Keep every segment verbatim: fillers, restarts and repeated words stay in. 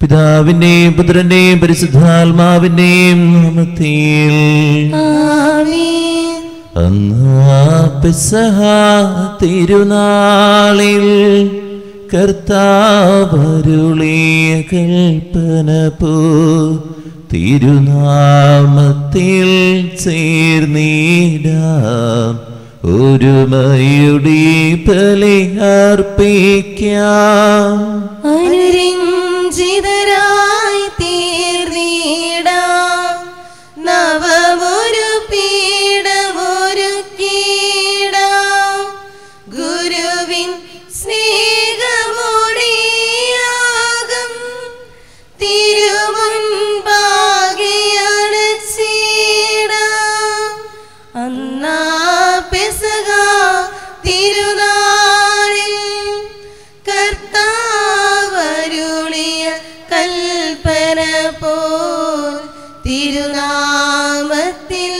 പിതാവിന്റെയും പുത്രന്റെയും പരിശുദ്ധാത്മാവിന്റെയും നാമത്തിൽ ആമേൻ. അന്നാ പെസഹ തിരുനാളിൽ കർത്താവരുളിയ കൽപ്പന പോ തിരുനാമത്തിൽ ചേർന്നിടാം ഒരുമയുടെ ബലി അർപ്പിക്കാം. അനുരഞ്ജിതരായി തീർന്നിടാം നവമൊരു പീഠമൊരുക്കിടാം ഗുരുവിൻ സ്നേഹമൊടിയാകം തിരുമുൻപാകെ അണച്ചിടാം. അന്നാ പെസഹ തിരുനാളിൽ കർത്താവരുളിയ കൽപ്പന പോൽ തിരുനാമത്തിൽ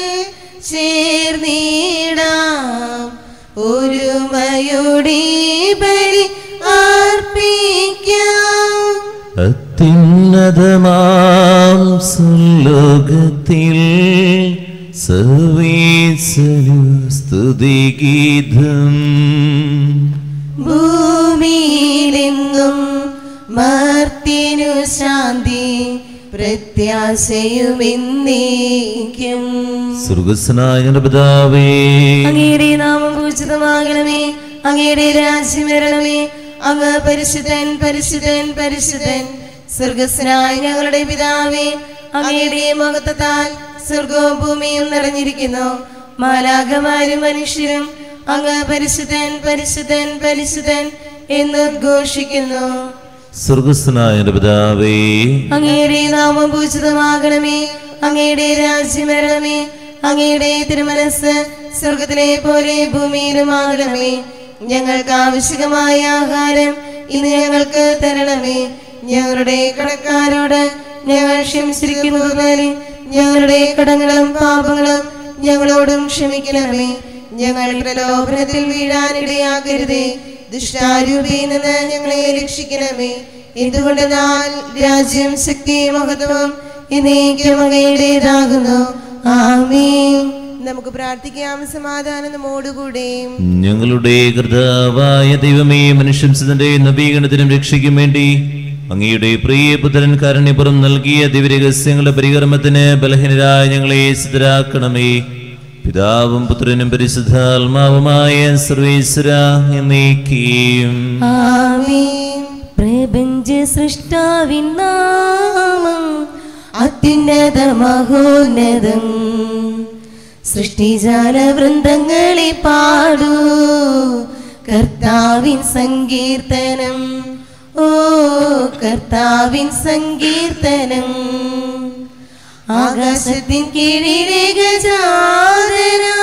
ചേർന്നിടാം ഒരുമയുടെ ബലി അർപ്പിക്കാം. അത്യുന്നതമാം സുലോകത്തിൽ സർവേശ്വരനു സ്തുതിഗീതം. ഭൂമിയിലെങ്ങും മർത്യനു ശാന്തി പ്രത്യാശയുമെന്നേക്കും. സ്വർഗ്ഗസ്ഥനായ ഞങ്ങളുടെ പിതാവേ, അങ്ങയുടെ നാമം പൂജിതമാകണമേ, അങ്ങയുടെ രാജ്യം വരണമേ, അങ്ങ് പരിശുദ്ധൻ പരിശുദ്ധൻ പരിശുദ്ധൻ. സ്വർഗ്ഗസ്ഥനായ ഞങ്ങളുടെ പിതാവേ, അങ്ങയുടെ മഹത്വത്താൽ സ്വർഗവും ഭൂമിയും നിറഞ്ഞിരിക്കുന്നു. മാലാഖമാരും മനുഷ്യരും അങ്ങ് പരിശുദ്ധൻ പരിശുദ്ധൻ പരിശുദ്ധൻ എന്നുദ്ഘോഷിക്കുന്നു. സ്വർഗ്ഗസ്ഥനായ ഞങ്ങളുടെ പിതാവേ, അങ്ങയുടെ നാമം പൂജിതമാകണമേ, അങ്ങയുടെ രാജ്യം വരണമേ, അങ്ങയുടെ തിരുമനസ് സ്വർഗത്തിലെ പോലെ ഭൂമിയിലുമാകണമേ. ഞങ്ങൾക്ക് ആവശ്യമായ ആഹാരം ഇന്ന് ഞങ്ങൾക്ക് തരണമേ. ഞങ്ങളുടെ കടക്കാരോട് ഞങ്ങൾ ക്ഷമിച്ചിരിക്കുന്നത് പോലെ ഞങ്ങളുടെ കടങ്ങളും പാപങ്ങളും ഞങ്ങളോടും ക്ഷമിക്കണമേ. ഞങ്ങൾ പ്രലോഭനത്തിൽ വീഴാനിടയാകരുതേ, ദുഷ്ടാരൂപിയിൽ നിന്ന് ഞങ്ങളെ രക്ഷിക്കണമേ. എന്തുകൊണ്ടെന്നാൽ രാജ്യം ശക്തിയും മഹത്വവും എന്നേക്കും അങ്ങയുടേതാകുന്നു. ആമേൻ. നമുക്ക് പ്രാർത്ഥിക്കാം. സമാധാനം നമ്മോടുകൂടെ. ഞങ്ങളുടെ കർത്താവായ ദൈവമേ, മനുഷ്യംസത്തിന്റെ നവീകരണത്തിനും രക്ഷയ്ക്കും വേണ്ടി അങ്ങയുടെ പ്രിയപുത്രൻ കാരുണ്യപുറം നൽകിയ ദിവ്യരഹസ്യങ്ങളുടെ പരികർമ്മത്തിന് ബലഹീനരായ ഞങ്ങളെ സിദ്ധരാക്കണമേ. പിതാവും പുത്രനും പരിശുദ്ധാത്മാവുമായ സർവേശ്വരാ എന്നേക്കും ആമേൻ. പ്രപഞ്ച സൃഷ്ടാവിൻ നാമം അത്യുന്നത മഹോന്നതം. സൃഷ്ടിജാല വൃന്ദങ്ങളെ പാടൂ കർത്താവിൻ സങ്കീർത്തനം. ഓ കർത്താവിൻ സങ്കീർത്തനം. ആകാശത്തിൻ കീഴിലെ ഗജാതനാ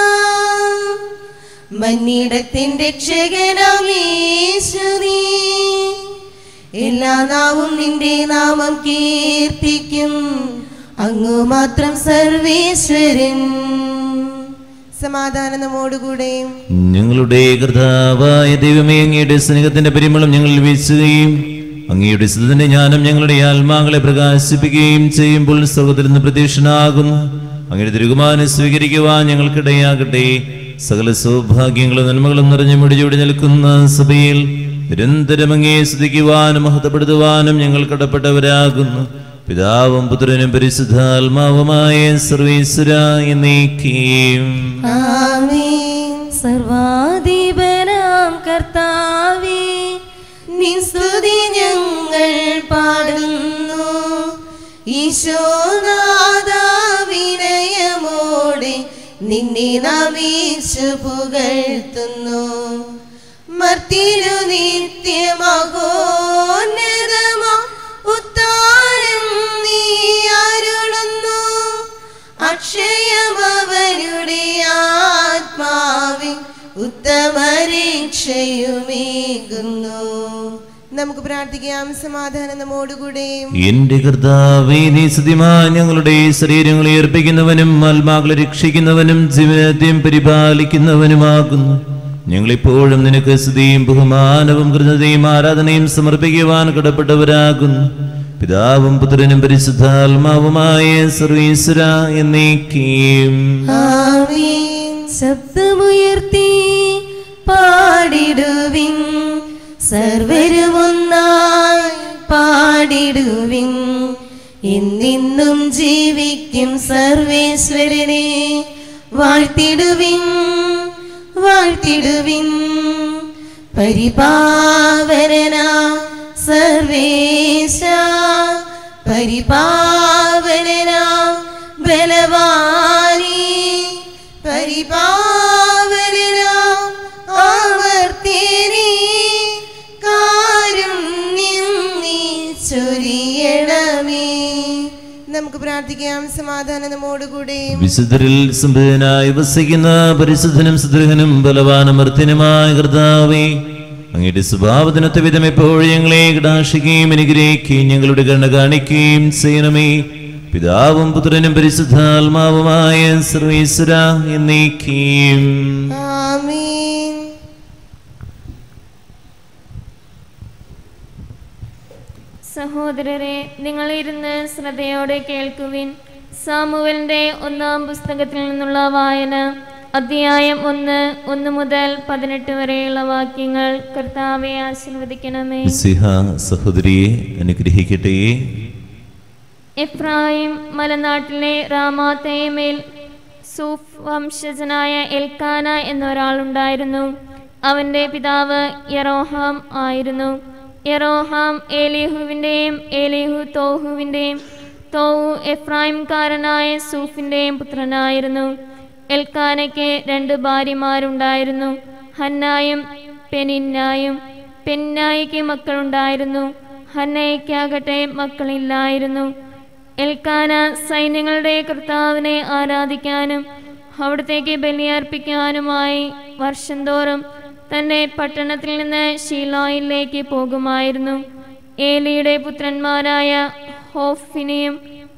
മന്നിടത്തിൻ രക്ഷകനാം യേശുവേ. എല്ലാ നാവും നിന്റെ നാമം കീർത്തിക്കും, അങ്ങു മാത്രം സർവേശ്വരൻ. സമാധാനം നമ്മോടുകൂടെ. ഞങ്ങളുടെ കർത്താവായ ദൈവമേ, അങ്ങയുടെ സ്നേഹത്തിന്റെ പരിമളം ഞങ്ങളിൽ വീശുകയും അങ്ങയുടെ സ്ഥിതിന്റെ ജ്ഞാനം ഞങ്ങളുടെ ആത്മാക്കളെ പ്രകാശിപ്പിക്കുകയും ചെയ്യുമ്പോൾ സ്വർഗ്ഗത്തിൽ നിന്ന് പ്രത്യക്ഷനാകുന്നു. അങ്ങയുടെ തിരുകുമാരനെ സ്വീകരിക്കുവാൻ ഞങ്ങൾക്കിടയാകട്ടെ. സകല സൗഭാഗ്യങ്ങളും നന്മകളും നിറഞ്ഞു മുടിചൂടി നിൽക്കുന്ന സഭയിൽ നിരന്തരം അങ്ങേ സ്തുതിക്കുവാനും മഹത്വപ്പെടുത്തുവാനും ഞങ്ങൾ കടപ്പെട്ടവരാകുന്നു. പിതാവും പുത്രനും പരിശുദ്ധാത്മാവുമായ സർവേശ്വരാ എന്നേക്കും ആമേൻ. സർവാധിപനാം കർത്താവേ, നിൻ സ്തുതി ഞങ്ങൾ പാടുന്നു. ഈശോനാഥാ, വിനയമോടെ നിന്നെ നമിച്ചു പുകഴ്ത്തുന്നു. മർത്യനു നിത്യമഹോന്നതമാ ഉത്താനം നീ അരുളുന്നു. അക്ഷയമവരുടെ ആത്മാവിൽ ഉത്തമരക്ഷയുമേകുന്നു. നമുക്ക് പ്രാർത്ഥിക്കാം. സമാധാനം നമ്മോടുകൂടെ. എന്റെ കർത്താവേ, നീ സത്യമായി ഞങ്ങളുടെ ശരീരങ്ങളെ ഏർപ്പിക്കുന്നവനും ആത്മാക്കളെ രക്ഷിക്കുന്നവനും ജീവനത്തെയും പരിപാലിക്കുന്നവനുമാകുന്നു. ഞങ്ങളിപ്പോഴും നിനക്ക് സ്തുതിയും ബഹുമാനവും കൃതജ്ഞതയും ആരാധനയും സമർപ്പിക്കുവാൻ കടപ്പെട്ടവരാകുന്നു. പിതാവും പുത്രനും പരിശുദ്ധാത്മാവുമായ സർവീശ്വര എന്നേക്കും. ആമേൻ. ശബ്ദമുയർത്തി പാടിടുവിൻ, സർവരും ഒന്നായി പാടിടുവിൻ. എന്നെന്നും ജീവിക്കും സർവേശ്വരനെ വാഴ്ത്തിടുവിൻ, വാഴ്ത്തിടുവിൻ. പരിപാവനനാ സർവേശ, പരിപാവനനാ ബലവാനീ, പരിപാവനനാ ആവർത്തിനി, കാരുണ്യം നീ ചൊരിയണമേ. നമുക്ക് പ്രാർത്ഥിക്കാം. സമാധാനം നമ്മോടുകൂടെ. വിശുദ്ധരിൽ സംപ്രീതനായി വസിക്കുന്ന പരിശുദ്ധനും സുദൃഹനും ബലവാനമർത്തിനുമായ കർത്താവേ, അങ്ങയുടെ സ്വഭാവത്തിനൊത്ത വിധം എപ്പോഴും ഞങ്ങളെ കടാക്ഷിക്കുകയും അനുഗ്രഹിക്കുകയും ഞങ്ങളുടെ കരുണ കാണിക്കുകയും ചെയ്യണമേ. പിതാവും പുത്രനും പരിശുദ്ധാത്മാവുമായ സർവീശ്വര എന്നേക്കും. ആമേൻ. സഹോദരരെ, നിങ്ങളിരുന്ന് ശ്രദ്ധയോടെ കേൾക്കുവിൻ. സാമുവേലിന്റെ ഒന്നാം പുസ്തകത്തിൽ നിന്നുള്ള വായന, അധ്യായം ഒന്ന് ഒന്ന് മുതൽ പതിനെട്ട് വരെയുള്ള വാക്യങ്ങൾ. കർത്താവെ ആശീർവദിക്കണമേ. സഹോദരിയെ അനുഗ്രഹിക്കട്ടെ. എഫ്രായിം മലനാട്ടിലെ റാമാത്തയിമിൽ സൂഫ് വംശജനായ എൽക്കാന എന്നൊരാളുണ്ടായിരുന്നു. അവന്റെ പിതാവ് യെറോഹാം ആയിരുന്നു. യെറോഹാം ഏലീഹുവിൻ്റെയും ഏലീഹു തോഹുവിൻ്റെയും തോഹു എഫ്രായിംകാരനായ സൂഫിൻ്റെയും പുത്രനായിരുന്നു. എൽക്കാനയ്ക്ക് രണ്ട് ഭാര്യമാരുണ്ടായിരുന്നു, ഹന്നായും പെനിന്നായും. പെനിന്നായിക്ക് മക്കളുണ്ടായിരുന്നു, ഹന്നയ്ക്കാകട്ടെ മക്കളില്ലായിരുന്നു. എൽക്കാന സൈന്യങ്ങളുടെ കർത്താവിനെ ആരാധിക്കാനും അവിടത്തേക്ക് ബലിയർപ്പിക്കാനുമായി വർഷം തോറും തൻ്റെ പട്ടണത്തിൽ നിന്ന് ഷീലോയിലേക്ക് പോകുമായിരുന്നു. ഏലിയുടെ പുത്രന്മാരായ ഹോഫിനിയും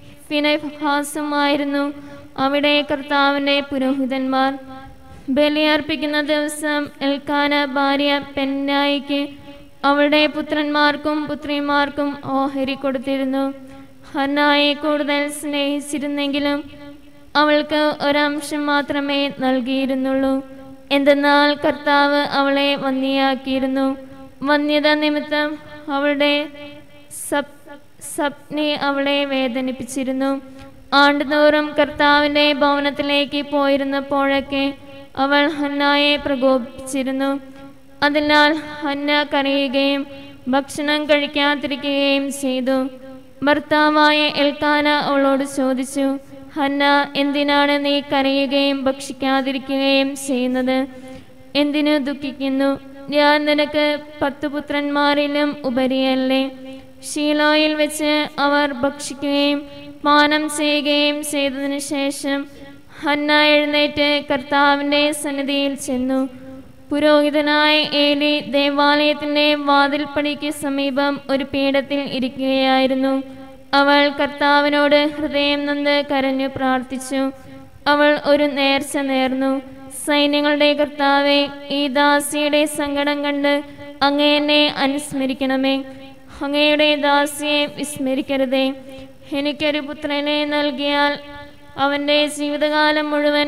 ഫിനെഹാസുമായിരുന്നു അവിടെ കർത്താവിൻ്റെ പുരോഹിതന്മാർ. ബലിയർപ്പിക്കുന്ന ദിവസം എൽക്കാന ഭാര്യ പെന്നായിക്ക് അവളുടെ പുത്രന്മാർക്കും പുത്രിമാർക്കും ഓഹരി കൊടുത്തിരുന്നു. ഹന്നായെ കൂടുതൽ സ്നേഹിച്ചിരുന്നെങ്കിലും അവൾക്ക് ഒരംശം മാത്രമേ നൽകിയിരുന്നുള്ളൂ. എന്തെന്നാൽ കർത്താവ് അവളെ വന്ധ്യയാക്കിയിരുന്നു. വന്ധ്യത നിമിത്തം അവളുടെ സപ് സപ്നി അവളെ വേദനിപ്പിച്ചിരുന്നു. ആണ്ടുതോറും കർത്താവിൻ്റെ ഭവനത്തിലേക്ക് പോയിരുന്നപ്പോഴൊക്കെ അവൾ ഹന്നായെ പ്രകോപിപ്പിച്ചിരുന്നു. അതിനാൽ ഹന്ന കരയുകയും ഭക്ഷണം കഴിക്കാതിരിക്കുകയും ചെയ്തു. ഭർത്താവായ എൽക്കാന അവളോട് ചോദിച്ചു, ഹന്ന, എന്തിനാണ് നീ കരയുകയും ഭക്ഷിക്കാതിരിക്കുകയും ചെയ്യുന്നത്? എന്തിനു ദുഃഖിക്കുന്നു? ഞാൻ നിനക്ക് പത്തു പുത്രന്മാരിലും ഉപരിയല്ലേ? ഷീലോയിൽ വെച്ച് അവർ ഭക്ഷിക്കുകയും പാനം ചെയ്യുകയും ചെയ്തതിനു ശേഷം ഹന്ന എഴുന്നേറ്റ് കർത്താവിൻ്റെ സന്നിധിയിൽ ചെന്നു. പുരോഹിതനായ ഏലി ദേവാലയത്തിൻ്റെ വാതിൽപ്പടിക്ക് സമീപം ഒരു പീഠത്തിൽ ഇരിക്കുകയായിരുന്നു. അവൾ കർത്താവിനോട് ഹൃദയം നൊന്ത് കരഞ്ഞു പ്രാർത്ഥിച്ചു. അവൾ ഒരു നേർച്ച നേർന്നു. സൈന്യങ്ങളുടെ കർത്താവെ, ഈ ദാസിയുടെ സങ്കടം കണ്ട് അങ്ങേ എന്നെ അനുസ്മരിക്കണമേ. അങ്ങയുടെ ദാസിയെ വിസ്മരിക്കരുതേ. എനിക്കൊരു പുത്രനെ നൽകിയാൽ അവൻ്റെ ജീവിതകാലം മുഴുവൻ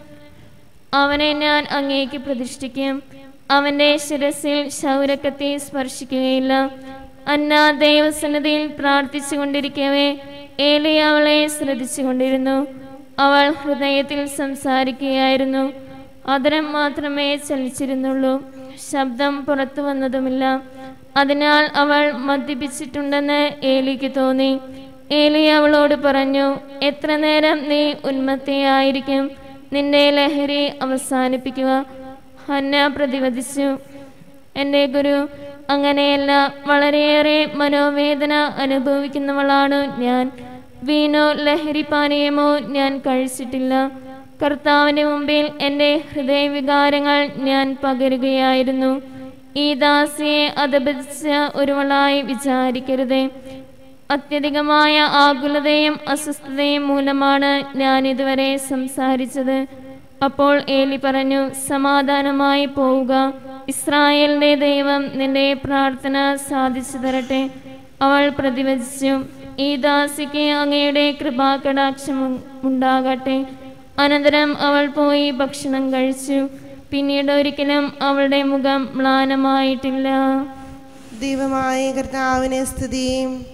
അവനെ ഞാൻ അങ്ങേക്ക് പ്രതിഷ്ഠിക്കും. അവൻ്റെ ശിരസിൽ ശൗരക്കത്തി സ്പർശിക്കുകയില്ല. അന്ന ദൈവസന്നിധിയിൽ പ്രാർത്ഥിച്ചു കൊണ്ടിരിക്കവേ ഏലി അവളെ ശ്രദ്ധിച്ചു കൊണ്ടിരുന്നു. അവൾ ഹൃദയത്തിൽ സംസാരിക്കുകയായിരുന്നു. അതരം മാത്രമേ ചലിച്ചിരുന്നുള്ളൂ, ശബ്ദം പുറത്തു വന്നതുമില്ല. അതിനാൽ അവൾ മദ്യപിച്ചിട്ടുണ്ടെന്ന് ഏലിക്ക് തോന്നി. ഏലി അവളോട് പറഞ്ഞു, എത്ര നേരം നീ ഉന്മത്തയായിരിക്കും? നിന്റെ ലഹരി അവസാനിപ്പിക്കുക. ഹന്ന പ്രതിവദിച്ചു, എൻ്റെ ഗുരു, അങ്ങനെയല്ല. വളരെയേറെ മനോവേദന അനുഭവിക്കുന്നവളാണ് ഞാൻ. വീണോ ലഹരി പാനീയമോ ഞാൻ കഴിച്ചിട്ടില്ല. കർത്താവിൻ്റെ മുമ്പിൽ എൻ്റെ ഹൃദയവികാരങ്ങൾ ഞാൻ പകരുകയായിരുന്നു. ഈ ദാസിയെ അധപതിച്ച ഒരുവളായി വിചാരിക്കരുതേ. അത്യധികമായ ആകുലതയും അസ്വസ്ഥതയും മൂലമാണ് ഞാൻ ഇതുവരെ സംസാരിച്ചത്. അപ്പോൾ ഏലി പറഞ്ഞു, സമാധാനമായി പോവുക. ഇസ്രായേലിന്റെ ദൈവം നിന്റെ പ്രാർത്ഥന സാധിച്ചു തരട്ടെ. അവൾ പ്രതിവചിച്ചു, ഈ ദാസിക്ക് അങ്ങയുടെ കൃപാകടാക്ഷം ഉണ്ടാകട്ടെ. അനന്തരം അവൾ പോയി ഭക്ഷണം കഴിച്ചു. പിന്നീട് ഒരിക്കലും അവളുടെ മുഖം മ്ലാനമായിട്ടില്ല. ദൈവമായ കർത്താവിനെ സ്തുതി.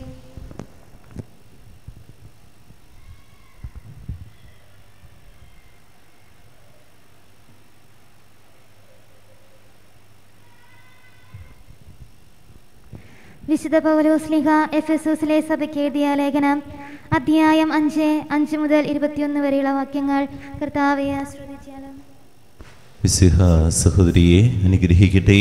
വിശുദ്ധ പൗലോസ്ലീഹ എഫെസോസിലെ സഭയ്ക്ക് എഴുതിയ ലേഖനം അധ്യായം അഞ്ച് അഞ്ച് മുതൽ ഇരുപത്തിയൊന്ന് വരെയുള്ള വാക്യങ്ങൾ കർത്താവെ ആശ്രയിച്ചാലും. മിശിഹ സഹോദരിയെ അനുഗ്രഹിക്കട്ടെ.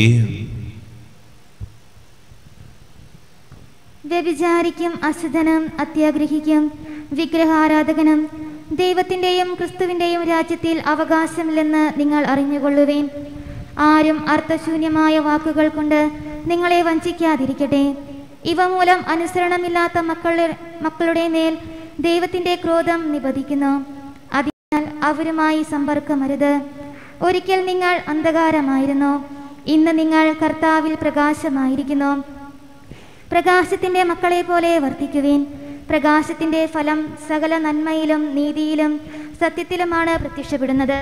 വ്യഭിചാരിക്കും അശുദ്ധനും അത്യാഗ്രഹിക്കും വിഗ്രഹാരാധകനും ദൈവത്തിൻ്റെയും ക്രിസ്തുവിൻ്റെയും രാജ്യത്തിൽ അവകാശമില്ലെന്ന് നിങ്ങൾ അറിഞ്ഞുകൊള്ളുവേൻ. ആരും അർത്ഥശൂന്യമായ വാക്കുകൾ കൊണ്ട് നിങ്ങളെ വഞ്ചിക്കാതിരിക്കട്ടെ. ഇവ മൂലം അനുസരണമില്ലാത്ത മക്കളുടെ മക്കളുടെ മേൽ ദൈവത്തിൻ്റെ ക്രോധം നിപതിക്കുന്നു. അതിനാൽ അവരുമായി സമ്പർക്കമരുത്. ഒരിക്കൽ നിങ്ങൾ അന്ധകാരമായിരുന്നു, ഇന്ന് നിങ്ങൾ കർത്താവിൽ പ്രകാശമായിരിക്കുന്നു. പ്രകാശത്തിൻ്റെ മക്കളെ പോലെ വർത്തിക്കുവിൻ. പ്രകാശത്തിൻ്റെ ഫലം സകല നന്മയിലും നീതിയിലും സത്യത്തിലുമാണ് പ്രത്യക്ഷപ്പെടുന്നത്.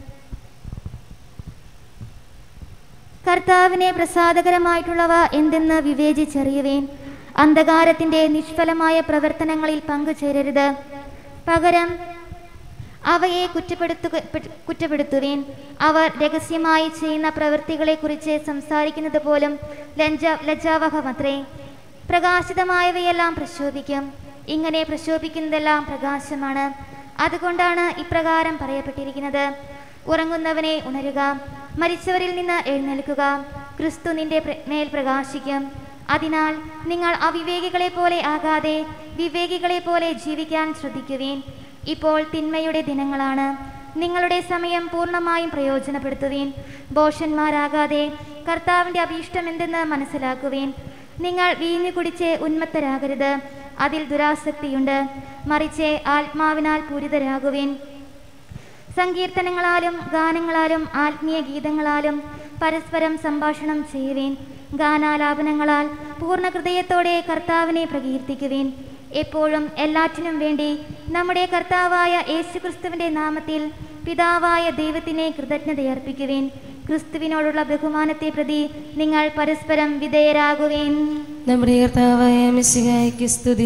കർത്താവിനെ പ്രസാദകരമായിട്ടുള്ളവ എന്തെന്ന് വിവേചിച്ചറിയുവേൻ. അന്ധകാരത്തിൻ്റെ നിഷ്ഫലമായ പ്രവർത്തനങ്ങളിൽ പങ്കുചേരരുത്. പകരം അവയെ കുറ്റപ്പെടുത്തു കുറ്റപ്പെടുത്തുവേൻ. അവർ രഹസ്യമായി ചെയ്യുന്ന പ്രവൃത്തികളെക്കുറിച്ച് സംസാരിക്കുന്നത് പോലും ലജ്ജ ലജ്ജാവഹമത്രേ. പ്രകാശിതമായവയെല്ലാം പ്രശോഭിക്കും. ഇങ്ങനെ പ്രശോഭിക്കുന്നതെല്ലാം പ്രകാശമാണ്. അതുകൊണ്ടാണ് ഇപ്രകാരം പറയപ്പെട്ടിരിക്കുന്നത്, ഉറങ്ങുന്നവനെ ഉണരുക, മരിച്ചവരിൽ നിന്ന് എഴുന്നേൽക്കുക, ക്രിസ്തു നിന്റെ മേൽ പ്രകാശിക്കും. അതിനാൽ നിങ്ങൾ അവിവേകികളെ പോലെ ആകാതെ വിവേകികളെ പോലെ ജീവിക്കാൻ ശ്രദ്ധിക്കുവേൻ. ഇപ്പോൾ തിന്മയുടെ ദിനങ്ങളാണ്. നിങ്ങളുടെ സമയം പൂർണ്ണമായും പ്രയോജനപ്പെടുത്തുവേൻ. ഭോഷന്മാരാകാതെ കർത്താവിൻ്റെ അഭീഷ്ടം എന്തെന്ന് മനസ്സിലാക്കുവേൻ. നിങ്ങൾ വീഞ്ഞു കുടിച്ച് ഉന്മത്തരാകരുത്, അതിൽ ദുരാസക്തിയുണ്ട്. മറിച്ച് ആത്മാവിനാൽ പൂരിതരാകുവേൻ. സങ്കീർത്തനങ്ങളാലും ഗാനങ്ങളാലും ആത്മീയ ഗീതങ്ങളാലും പരസ്പരം സംഭാഷണം ചെയ്യുവേൻ. ഗാനാലാപനങ്ങളാൽ പൂർണ്ണ ഹൃദയത്തോടെ കർത്താവിനെ പ്രകീർത്തിക്കുവേൻ. എപ്പോഴും എല്ലാറ്റിനും വേണ്ടി നമ്മുടെ കർത്താവായ യേശുക്രിസ്തുവിൻ്റെ നാമത്തിൽ പിതാവായ ദൈവത്തിനെ കൃതജ്ഞതയർപ്പിക്കുവേൻ. ക്രിസ്തുവിനോടുള്ള ബഹുമാനത്തെ പ്രതി നിങ്ങൾ പരസ്പരം വിധേയരാകുവേൻ. നമ്മുടെ കർത്താവായ മിശിഹായ്ക്ക് സ്തുതി.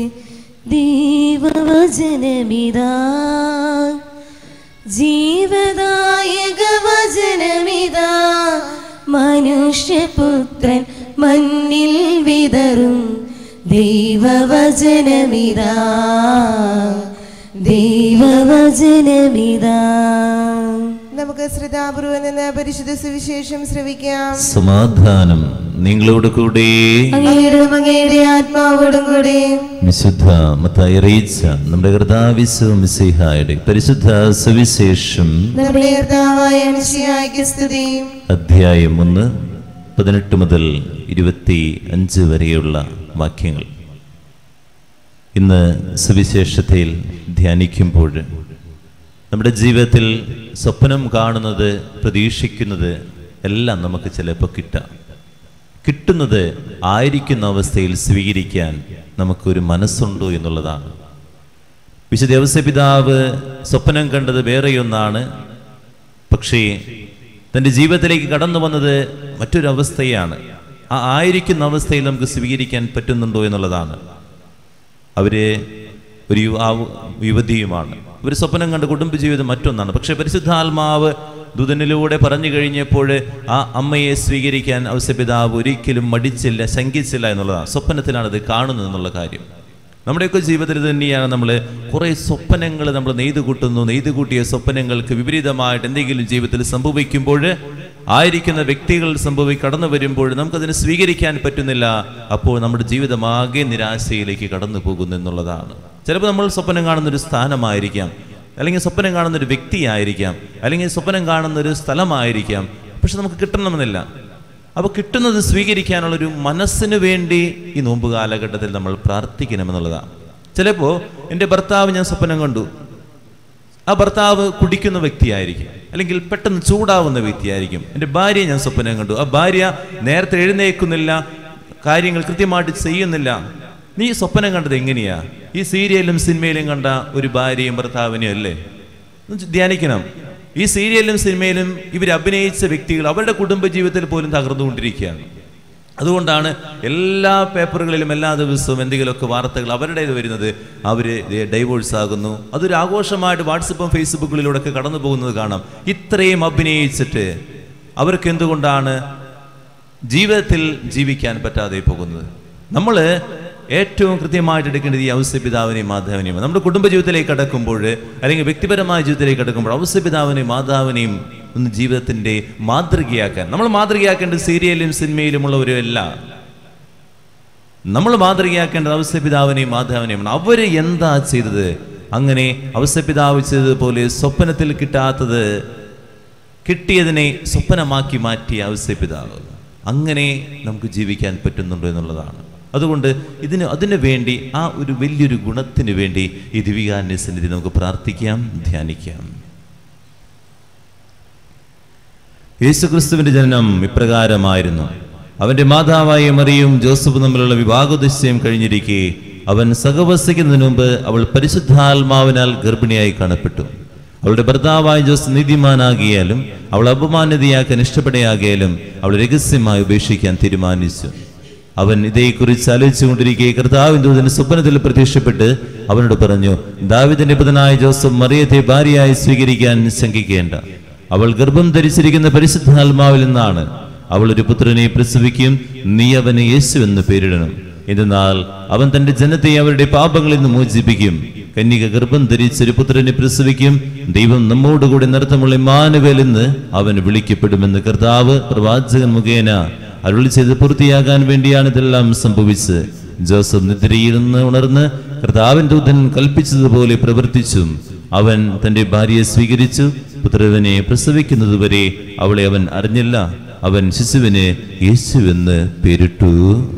ദൈവവചനമിതാ, ജീവദായക വചനമിതാ, മനുഷ്യപുത്രൻ മണ്ണിൽ വിതറും ദൈവവചനമിതാ, ദൈവവചനമിതാ. നമുക്ക് ശ്രദ്ധാപൂർവം നിന്ന് പരിശുദ്ധ സുവിശേഷം ശ്രവിക്കാം. സമാധാനം നിങ്ങളോട് കൂടെ, അങ്ങയോടും അങ്ങയുടെ ആത്മാവോടും കൂടെ. വിശുദ്ധ മത്തായി അറിയിച്ച നമ്മുടെ കർത്താവിശു മിശിഹായുടെ പരിശുദ്ധ സുവിശേഷം നമ്മുടെ കർത്താവായ മിശിഹായ്ക്ക് സ്തുതി. അധ്യായം ഒന്ന് പതിനെട്ട് മുതൽ ഇരുപത്തി അഞ്ച് വരെയുള്ള വാക്യങ്ങൾ. ഇന്ന് സുവിശേഷത്തിൽ ധ്യാനിക്കുമ്പോൾ നമ്മുടെ ജീവിതത്തിൽ സ്വപ്നം കാണുന്നത്, പ്രതീക്ഷിക്കുന്നത് എല്ലാം നമുക്ക് ചിലപ്പോൾ കിട്ടാം. കിട്ടുന്നത് ആയിരിക്കുന്ന അവസ്ഥയിൽ സ്വീകരിക്കാൻ നമുക്കൊരു മനസ്സുണ്ടോ എന്നുള്ളതാണ്. വിശുദ്ധ ഔസേപ്പിതാവ് സ്വപ്നം കണ്ടത് വേറെയൊന്നാണ്, പക്ഷേ തൻ്റെ ജീവിതത്തിലേക്ക് കടന്നു വന്നത് മറ്റൊരവസ്ഥയാണ്. ആ ആയിരിക്കുന്ന അവസ്ഥയിൽ നമുക്ക് സ്വീകരിക്കാൻ പറ്റുന്നുണ്ടോ എന്നുള്ളതാണ്. അവര് ഒരു യുവാവ് യുവതിയുമാണ്. ഒരു സ്വപ്നം കണ്ട് കുടുംബജീവിതം മറ്റൊന്നാണ്. പക്ഷെ പരിശുദ്ധാത്മാവ് ദൂതനിലൂടെ പറഞ്ഞു കഴിഞ്ഞപ്പോൾ ആ അമ്മയെ സ്വീകരിക്കാൻ ഔസേപ്പിതാവ് ഒരിക്കലും മടിച്ചില്ല, ശങ്കിച്ചില്ല എന്നുള്ളതാണ്. സ്വപ്നത്തിലാണ് ഇത് കാണുന്നത് എന്നുള്ള കാര്യം. നമ്മുടെയൊക്കെ ജീവിതത്തിൽ തന്നെയാണ് നമ്മൾ കുറേ സ്വപ്നങ്ങൾ നമ്മൾ നെയ്തു കൂട്ടുന്നു. നെയ്തു കൂട്ടിയ സ്വപ്നങ്ങൾക്ക് വിപരീതമായിട്ട് എന്തെങ്കിലും ജീവിതത്തിൽ സംഭവിക്കുമ്പോൾ, ആയിരിക്കുന്ന വ്യക്തികൾ സംഭവി കടന്നു വരുമ്പോൾ നമുക്കതിനെ സ്വീകരിക്കാൻ പറ്റുന്നില്ല. അപ്പോൾ നമ്മുടെ ജീവിതമാകെ നിരാശയിലേക്ക് കടന്നു പോകുന്നു എന്നുള്ളതാണ്. ചിലപ്പോൾ നമ്മൾ സ്വപ്നം കാണുന്നൊരു സ്ഥാനമായിരിക്കാം, അല്ലെങ്കിൽ സ്വപ്നം കാണുന്നൊരു വ്യക്തിയായിരിക്കാം, അല്ലെങ്കിൽ സ്വപ്നം കാണുന്നൊരു സ്ഥലമായിരിക്കാം. പക്ഷെ നമുക്ക് കിട്ടണമെന്നില്ല. അപ്പോൾ കിട്ടുന്നത് സ്വീകരിക്കാനുള്ളൊരു മനസ്സിന് വേണ്ടി ഈ നോമ്പ് കാലഘട്ടത്തിൽ നമ്മൾ പ്രാർത്ഥിക്കണമെന്നുള്ളതാണ്. ചിലപ്പോൾ എൻ്റെ ഭർത്താവ് ഞാൻ സ്വപ്നം കണ്ടു, ആ ഭർത്താവ് കുടിക്കുന്ന വ്യക്തിയായിരിക്കും, അല്ലെങ്കിൽ പെട്ടെന്ന് ചൂടാവുന്ന വ്യക്തിയായിരിക്കും. എൻ്റെ ഭാര്യയെ ഞാൻ സ്വപ്നം കണ്ടു, ആ ഭാര്യ നേരത്തെ എഴുന്നേൽക്കുന്നില്ല, കാര്യങ്ങൾ കൃത്യമായിട്ട് ചെയ്യുന്നില്ല, നീ സ്വപ്നം കണ്ടത് എങ്ങനെയാ? ഈ സീരിയലും സിനിമയിലും കണ്ട ഒരു ഭാര്യയും ഭർത്താവിനെയും അല്ലേ? ധ്യാനിക്കണം. ഈ സീരിയലിലും സിനിമയിലും ഇവർ അഭിനയിച്ച വ്യക്തികൾ അവരുടെ കുടുംബജീവിതത്തിൽ പോലും തകർന്നുകൊണ്ടിരിക്കുകയാണ്. അതുകൊണ്ടാണ് എല്ലാ പേപ്പറുകളിലും എല്ലാ ദിവസവും എന്തെങ്കിലുമൊക്കെ വാർത്തകൾ അവരുടേത് വരുന്നത്. അവർ ഡൈവോഴ്സ് ആകുന്നു. അതൊരു ആഘോഷമായിട്ട് വാട്സപ്പും ഫേസ്ബുക്കുകളിലൂടെ കടന്നു പോകുന്നത് കാണാം. ഇത്രയും അഭിനയിച്ചിട്ട് അവർക്ക് എന്തുകൊണ്ടാണ് ജീവിതത്തിൽ ജീവിക്കാൻ പറ്റാതെ പോകുന്നത്? നമ്മൾ ഏറ്റവും കൃത്യമായിട്ട് എടുക്കേണ്ടത് ഈ ഔസ്യപിതാവിനെയും മാതാവിനെയും. നമ്മുടെ കുടുംബജീവിതത്തിലേക്ക് കടക്കുമ്പോൾ അല്ലെങ്കിൽ വ്യക്തിപരമായ ജീവിതത്തിലേക്ക് കടക്കുമ്പോൾ ഔസ്യപിതാവിനെയും മാതാവിനെയും ഒന്ന് ജീവിതത്തിൻ്റെ മാതൃകയാക്കാൻ നമ്മൾ മാതൃകയാക്കേണ്ടത് സീരിയലും സിനിമയിലുമുള്ളവരുമല്ല. നമ്മൾ മാതൃകയാക്കേണ്ടത് ഔസ്യപിതാവിനെയും മാതാവിനെയുമാണ്. അവർ എന്താ ചെയ്തത്? അങ്ങനെ ഔസ്യപിതാവ് ചെയ്തതുപോലെ സ്വപ്നത്തിൽ കിട്ടാത്തത് കിട്ടിയതിനെ സ്വപ്നമാക്കി മാറ്റിയ ഔസ്യപിതാവ്. അങ്ങനെ നമുക്ക് ജീവിക്കാൻ പറ്റുന്നുണ്ടോ എന്നുള്ളതാണ്. അതുകൊണ്ട് ഇതിന് അതിനു വേണ്ടി ആ ഒരു വലിയൊരു ഗുണത്തിന് വേണ്ടി ഈ ദിവികാരണ്യ സന്നിധി നമുക്ക് പ്രാർത്ഥിക്കാം, ധ്യാനിക്കാം. യേശുക്രിസ്തുവിന്റെ ജനനം ഇപ്രകാരമായിരുന്നു. അവന്റെ മാതാവായ മറിയയും ജോസഫും തമ്മിലുള്ള വിവാഹോദ്ദേശം കഴിഞ്ഞിരിക്കെ അവൻ സഹവസിക്കുന്നതിന് മുമ്പ് അവൾ പരിശുദ്ധാത്മാവിനാൽ ഗർഭിണിയായി കാണപ്പെട്ടു. അവളുടെ ഭർത്താവായ ജോസ് നീതിമാനാകിയാലും അവൾ അപമാനിതയാക്കാൻ ഇഷ്ടപ്പെടയാകിയാലും അവൾ രഹസ്യമായി ഉപേക്ഷിക്കാൻ തീരുമാനിച്ചു. അവൻ ഇതേക്കുറിച്ച് ആലോചിച്ചുകൊണ്ടിരിക്കെ കർത്താവിൻ ദൂതൻ സ്വപ്നത്തിൽ പ്രത്യക്ഷപ്പെട്ട് അവനോട് പറഞ്ഞു, ദാവീദിന്റെ പുത്രനായ ജോസഫ് മറിയത്തെ ഭാര്യയായി സ്വീകരിക്കാൻ ശങ്കിക്കേണ്ട. അവൾ ഗർഭം ധരിച്ചിരിക്കുന്ന പരിശുദ്ധാത്മാവിൽ നിന്നാണ്. അവൾ ഒരു പുത്രനെ പ്രസവിക്കും. നീ അവന് യേശു എന്ന് പേരിടണം. എന്നാൽ അവൻ തന്റെ ജനത്തെ അവരുടെ പാപങ്ങളിൽ നിന്ന് മോചിപ്പിക്കും. കന്യക ഗർഭം ധരിച്ചൊരു പുത്രനെ പ്രസവിക്കും. ദൈവം നമ്മോടുകൂടി നടത്തമുള്ള ഇമ്മാനുവേൽ എന്ന് അവൻ വിളിക്കപ്പെടുമെന്ന് കർത്താവ് പ്രവാചകൻ മുഖേന അരുളി ചെയ്ത് പൂർത്തിയാകാൻ വേണ്ടിയാണ് ഇതെല്ലാം സംഭവിച്ചത്. ജോസഫ് നിദ്രയിൽ നിന്ന് ഉണർന്ന് കർത്താവിൻ ദൂതൻ കൽപ്പിച്ചതുപോലെ പ്രവർത്തിച്ചു. അവൻ തന്റെ ഭാര്യയെ സ്വീകരിച്ചു. പുത്രനെ പ്രസവിക്കുന്നതുവരെ അവളെ അവൻ അറിഞ്ഞില്ല. അവൻ ശിശുവിന് യേശുവെന്ന് പേരിട്ടു.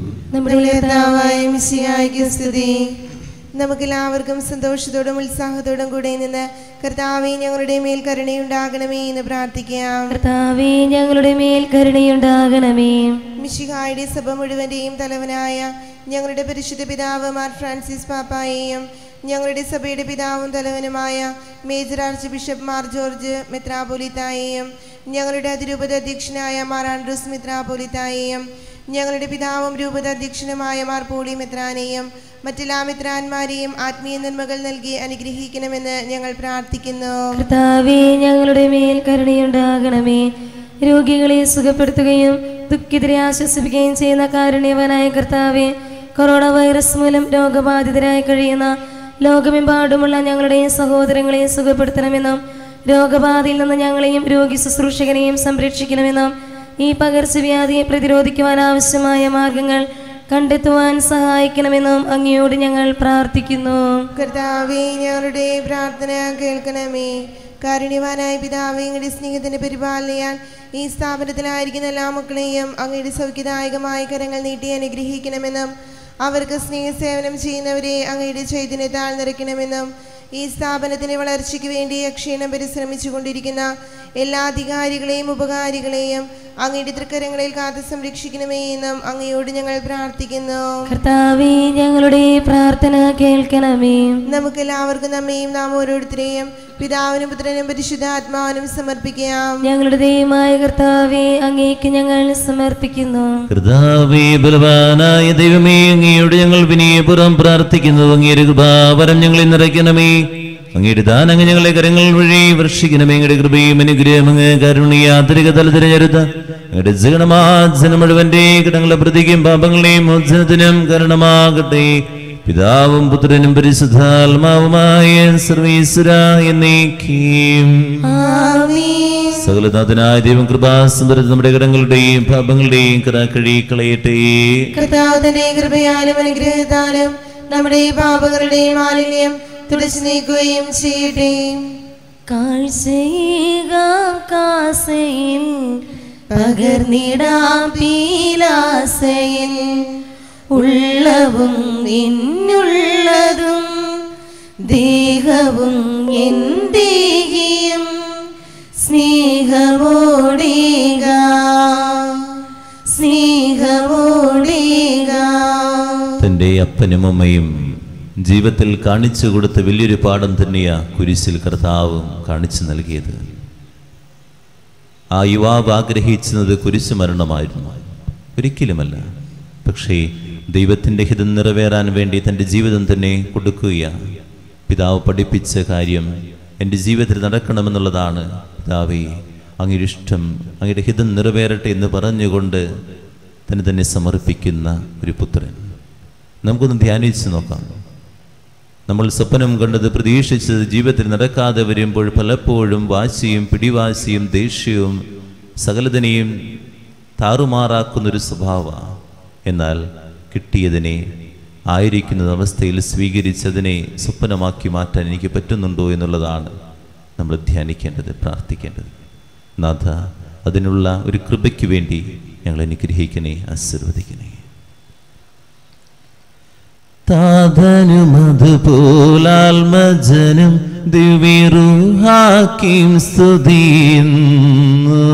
നമുക്കെല്ലാവർക്കും സന്തോഷത്തോടും ഉത്സാഹത്തോടും കൂടെ നിന്ന് കർത്താവേ ഞങ്ങളുടെ മേൽ കരുണയുണ്ടാകണമേ എന്ന് പ്രാർത്ഥിക്കാം. കർത്താവേ ഞങ്ങളുടെ മേൽ കരുണയുണ്ടാകണമേ. മിശിഹായുടെ സഭ മുഴുവന്റെയും തലവനായ ഞങ്ങളുടെ പരിശുദ്ധ പിതാവ് മാർ ഫ്രാൻസിസ് പാപ്പായെയും ഞങ്ങളുടെ സഭയുടെ പിതാവും തലവനുമായ major archbishop Mar George മെത്രാപോലിത്തായെയും ഞങ്ങളുടെ അതിരൂപത അധ്യക്ഷനായ മാർ ആൻഡ്രൂസ് മെത്രാപോലിത്തായെയും ഞങ്ങളുടെ പിതാവും രൂപത അധ്യക്ഷനുമായ മാർ പോളി മെത്രാനെയും മറ്റെല്ലാ മെത്രാന്മാരെയും ആത്മീയ നന്മകൾ നൽകി അനുഗ്രഹിക്കണമെന്ന് ഞങ്ങൾ പ്രാർത്ഥിക്കുന്നു. കർത്താവേ ഞങ്ങളുടെ മേൽ കരുണയുണ്ടാകണമേ. രോഗികളെ സുഖപ്പെടുത്തുകയും ദുഃഖിതരെ ആശ്വസിപ്പിക്കുകയും ചെയ്യുന്ന കാരുണ്യവാനായ കർത്താവേ, കൊറോണ വൈറസ് മൂലം രോഗബാധിതരായി കഴിയുന്ന ലോകമെമ്പാടുമുള്ള ഞങ്ങളുടെ സഹോദരങ്ങളെ സുഖപ്പെടുത്തണമെന്നും രോഗബാധയിൽ നിന്ന് ഞങ്ങളെയും രോഗി ശുശ്രൂഷകനെയും സംരക്ഷിക്കണമെന്നും ഈ പകർച്ചവ്യാധിയെ പ്രതിരോധിക്കുവാൻ ആവശ്യമായ മാർഗങ്ങൾ കണ്ടെത്തുവാൻ സഹായിക്കണമെന്നും അങ്ങയോട് ഞങ്ങൾ പ്രാർത്ഥിക്കുന്നു. കർത്താവേ ഞങ്ങളുടെ പ്രാർത്ഥന കേൾക്കണമേ. കാരുണ്യവാനായ പിതാവേ, അങ്ങയുടെ സ്നേഹത്തിന്റെ പരിപാലനയാൽ ഈ സ്ഥാപനത്തിലായിരിക്കുന്ന എല്ലാ മക്കളെയും അങ്ങയുടെ സൗഖ്യദായകമായ കരങ്ങൾ നീട്ടി അനുഗ്രഹിക്കണമെന്നും അവർക്ക് സ്നേഹസേവനം ചെയ്യുന്നവരെ അങ്ങയുടെ ചൈതന്യത്താൽ നിറയ്ക്കണമെന്നും ഈ സ്ഥാപനത്തിന്റെ വളർച്ചയ്ക്ക് വേണ്ടി അക്ഷീണം പരിശ്രമിച്ചു കൊണ്ടിരിക്കുന്ന എല്ലാ അധികാരികളെയും ഉപകാരികളെയും അങ്ങയുടെ തൃക്കരങ്ങളിൽ കാത്തു സംരക്ഷിക്കണമേ എന്നും അങ്ങയോട് ഞങ്ങൾ പ്രാർത്ഥിക്കുന്നു. കർത്താവേ ഞങ്ങളുടെ പ്രാർത്ഥന കേൾക്കണമേ. നമുക്കെല്ലാവർക്കും നമ്മയും നാം ഓരോരുത്തരെയും പിതാവിനും പുത്രനും പരിശുദ്ധാത്മാവിനും സമർപ്പിക്കാം. ഞങ്ങളുടെ ദൈവമായ കർത്താവേ, അങ്ങേക്ക് ഞങ്ങൾ സമർപ്പിക്കുന്നു. കർത്താവേ, ബലവാനായ ദൈവമേ, അങ്ങയോട് ഞങ്ങൾ വിനയപൂർവ്വം പ്രാർത്ഥിക്കുന്നു. അങ്ങയുടെ കൃപാവരം ഞങ്ങളെ നിറയ്ക്കണമേ. അങ്ങയുടെ ദാനങ്ങൾ ഞങ്ങളെ കരങ്ങൾ വഴി വർഷിക്കണമേ. അങ്ങയുടെ കൃപയും അനുഗ്രഹം അങ്ങ് കാരുണ്യാന്തരിക തലത്തിരഞ്ഞെടുത്ത അങ്ങയുടെ ജഗണമാജനം മുഴുവന്റെ കിടങ്ങളുടെ പ്രതിക്കും പാപങ്ങളെയും മോചനത്തിനും കാരണമാകട്ടെ. പിതാവും പുത്രനും പരിശുദ്ധാത്മാവുമായ സർവീശ്വര എന്നേക്കും സകലനാഥനായ ദൈവം കൃപാസമ്പന്നത നമ്മുടെ കടങ്ങളുടെയും പാപങ്ങളുടെയും കറ കഴുകിക്കളയട്ടെ. കർത്താവിന്റെ കൃപയാലും അനുഗ്രഹത്താലും നമ്മുടെ പാപങ്ങളുടെയും മാലിന്യം തുടച്ചു നീക്കുകയും ചെയ്യട്ടെ. കാഴ്ചയേകാം കാസയിൽ പകർന്നിടാം പീലാസയിൽ ഉള്ളവും എന്നുള്ളതും ദേഹവും എൻ ദേഹിയും സ്നേഹമോടേക സ്നേഹമോടേക. തന്റെ നമ്മുടെ അപ്പനും അമ്മയും ജീവിതത്തിൽ കാണിച്ചു കൊടുത്ത വലിയൊരു പാഠം തന്നെയാ കുരിശിൽ കർത്താവും കാണിച്ചു നൽകിയത്. ആ യുവാവ് ആഗ്രഹിക്കുന്നത് കുരിശു മരണമായിരുന്നു, ഒരിക്കലുമല്ല. പക്ഷേ ദൈവത്തിൻ്റെ ഹിതം നിറവേറാൻ വേണ്ടി തൻ്റെ ജീവിതം തന്നെ കൊടുക്കുകയാണ്. പിതാവ് പഠിപ്പിച്ച കാര്യം എൻ്റെ ജീവിതത്തിൽ നടക്കണമെന്നുള്ളതാണ്. പിതാവേ, അങ്ങയുടെ ഇഷ്ടം, അങ്ങയുടെ ഹിതം നിറവേറട്ടെ എന്ന് പറഞ്ഞുകൊണ്ട് തന്നെ തന്നെ സമർപ്പിക്കുന്ന ഒരു പുത്രൻ. നമുക്കൊന്ന് ധ്യാനിച്ച് നോക്കാം. നമ്മൾ സ്വപ്നം കണ്ടത്, പ്രതീക്ഷിച്ചത് ജീവിതത്തിൽ നടക്കാതെ വരുമ്പോൾ പലപ്പോഴും വാശിയും പിടിവാശിയും ദേഷ്യവും സകലതിനെയും താറുമാറാക്കുന്നൊരു സ്വഭാവമാണ്. എന്നാൽ കിട്ടിയതിനെ ആയിരിക്കുന്ന അവസ്ഥയിൽ സ്വീകരിച്ചതിനെ സ്വപ്നമാക്കി മാറ്റാൻ എനിക്ക് പറ്റുന്നുണ്ടോ എന്നുള്ളതാണ് നമ്മൾ ധ്യാനിക്കേണ്ടത്, പ്രാർത്ഥിക്കേണ്ടത്. നാഥ, അതിനുള്ള ഒരു കൃപയ്ക്ക് വേണ്ടി ഞങ്ങൾ അനുഗ്രഹിക്കണേ, ആശീർവദിക്കണേ. താതനും അതുപോലാത്മജനും ദിവ്യറൂഹാക്കിം സ്തുതിയുന്നു.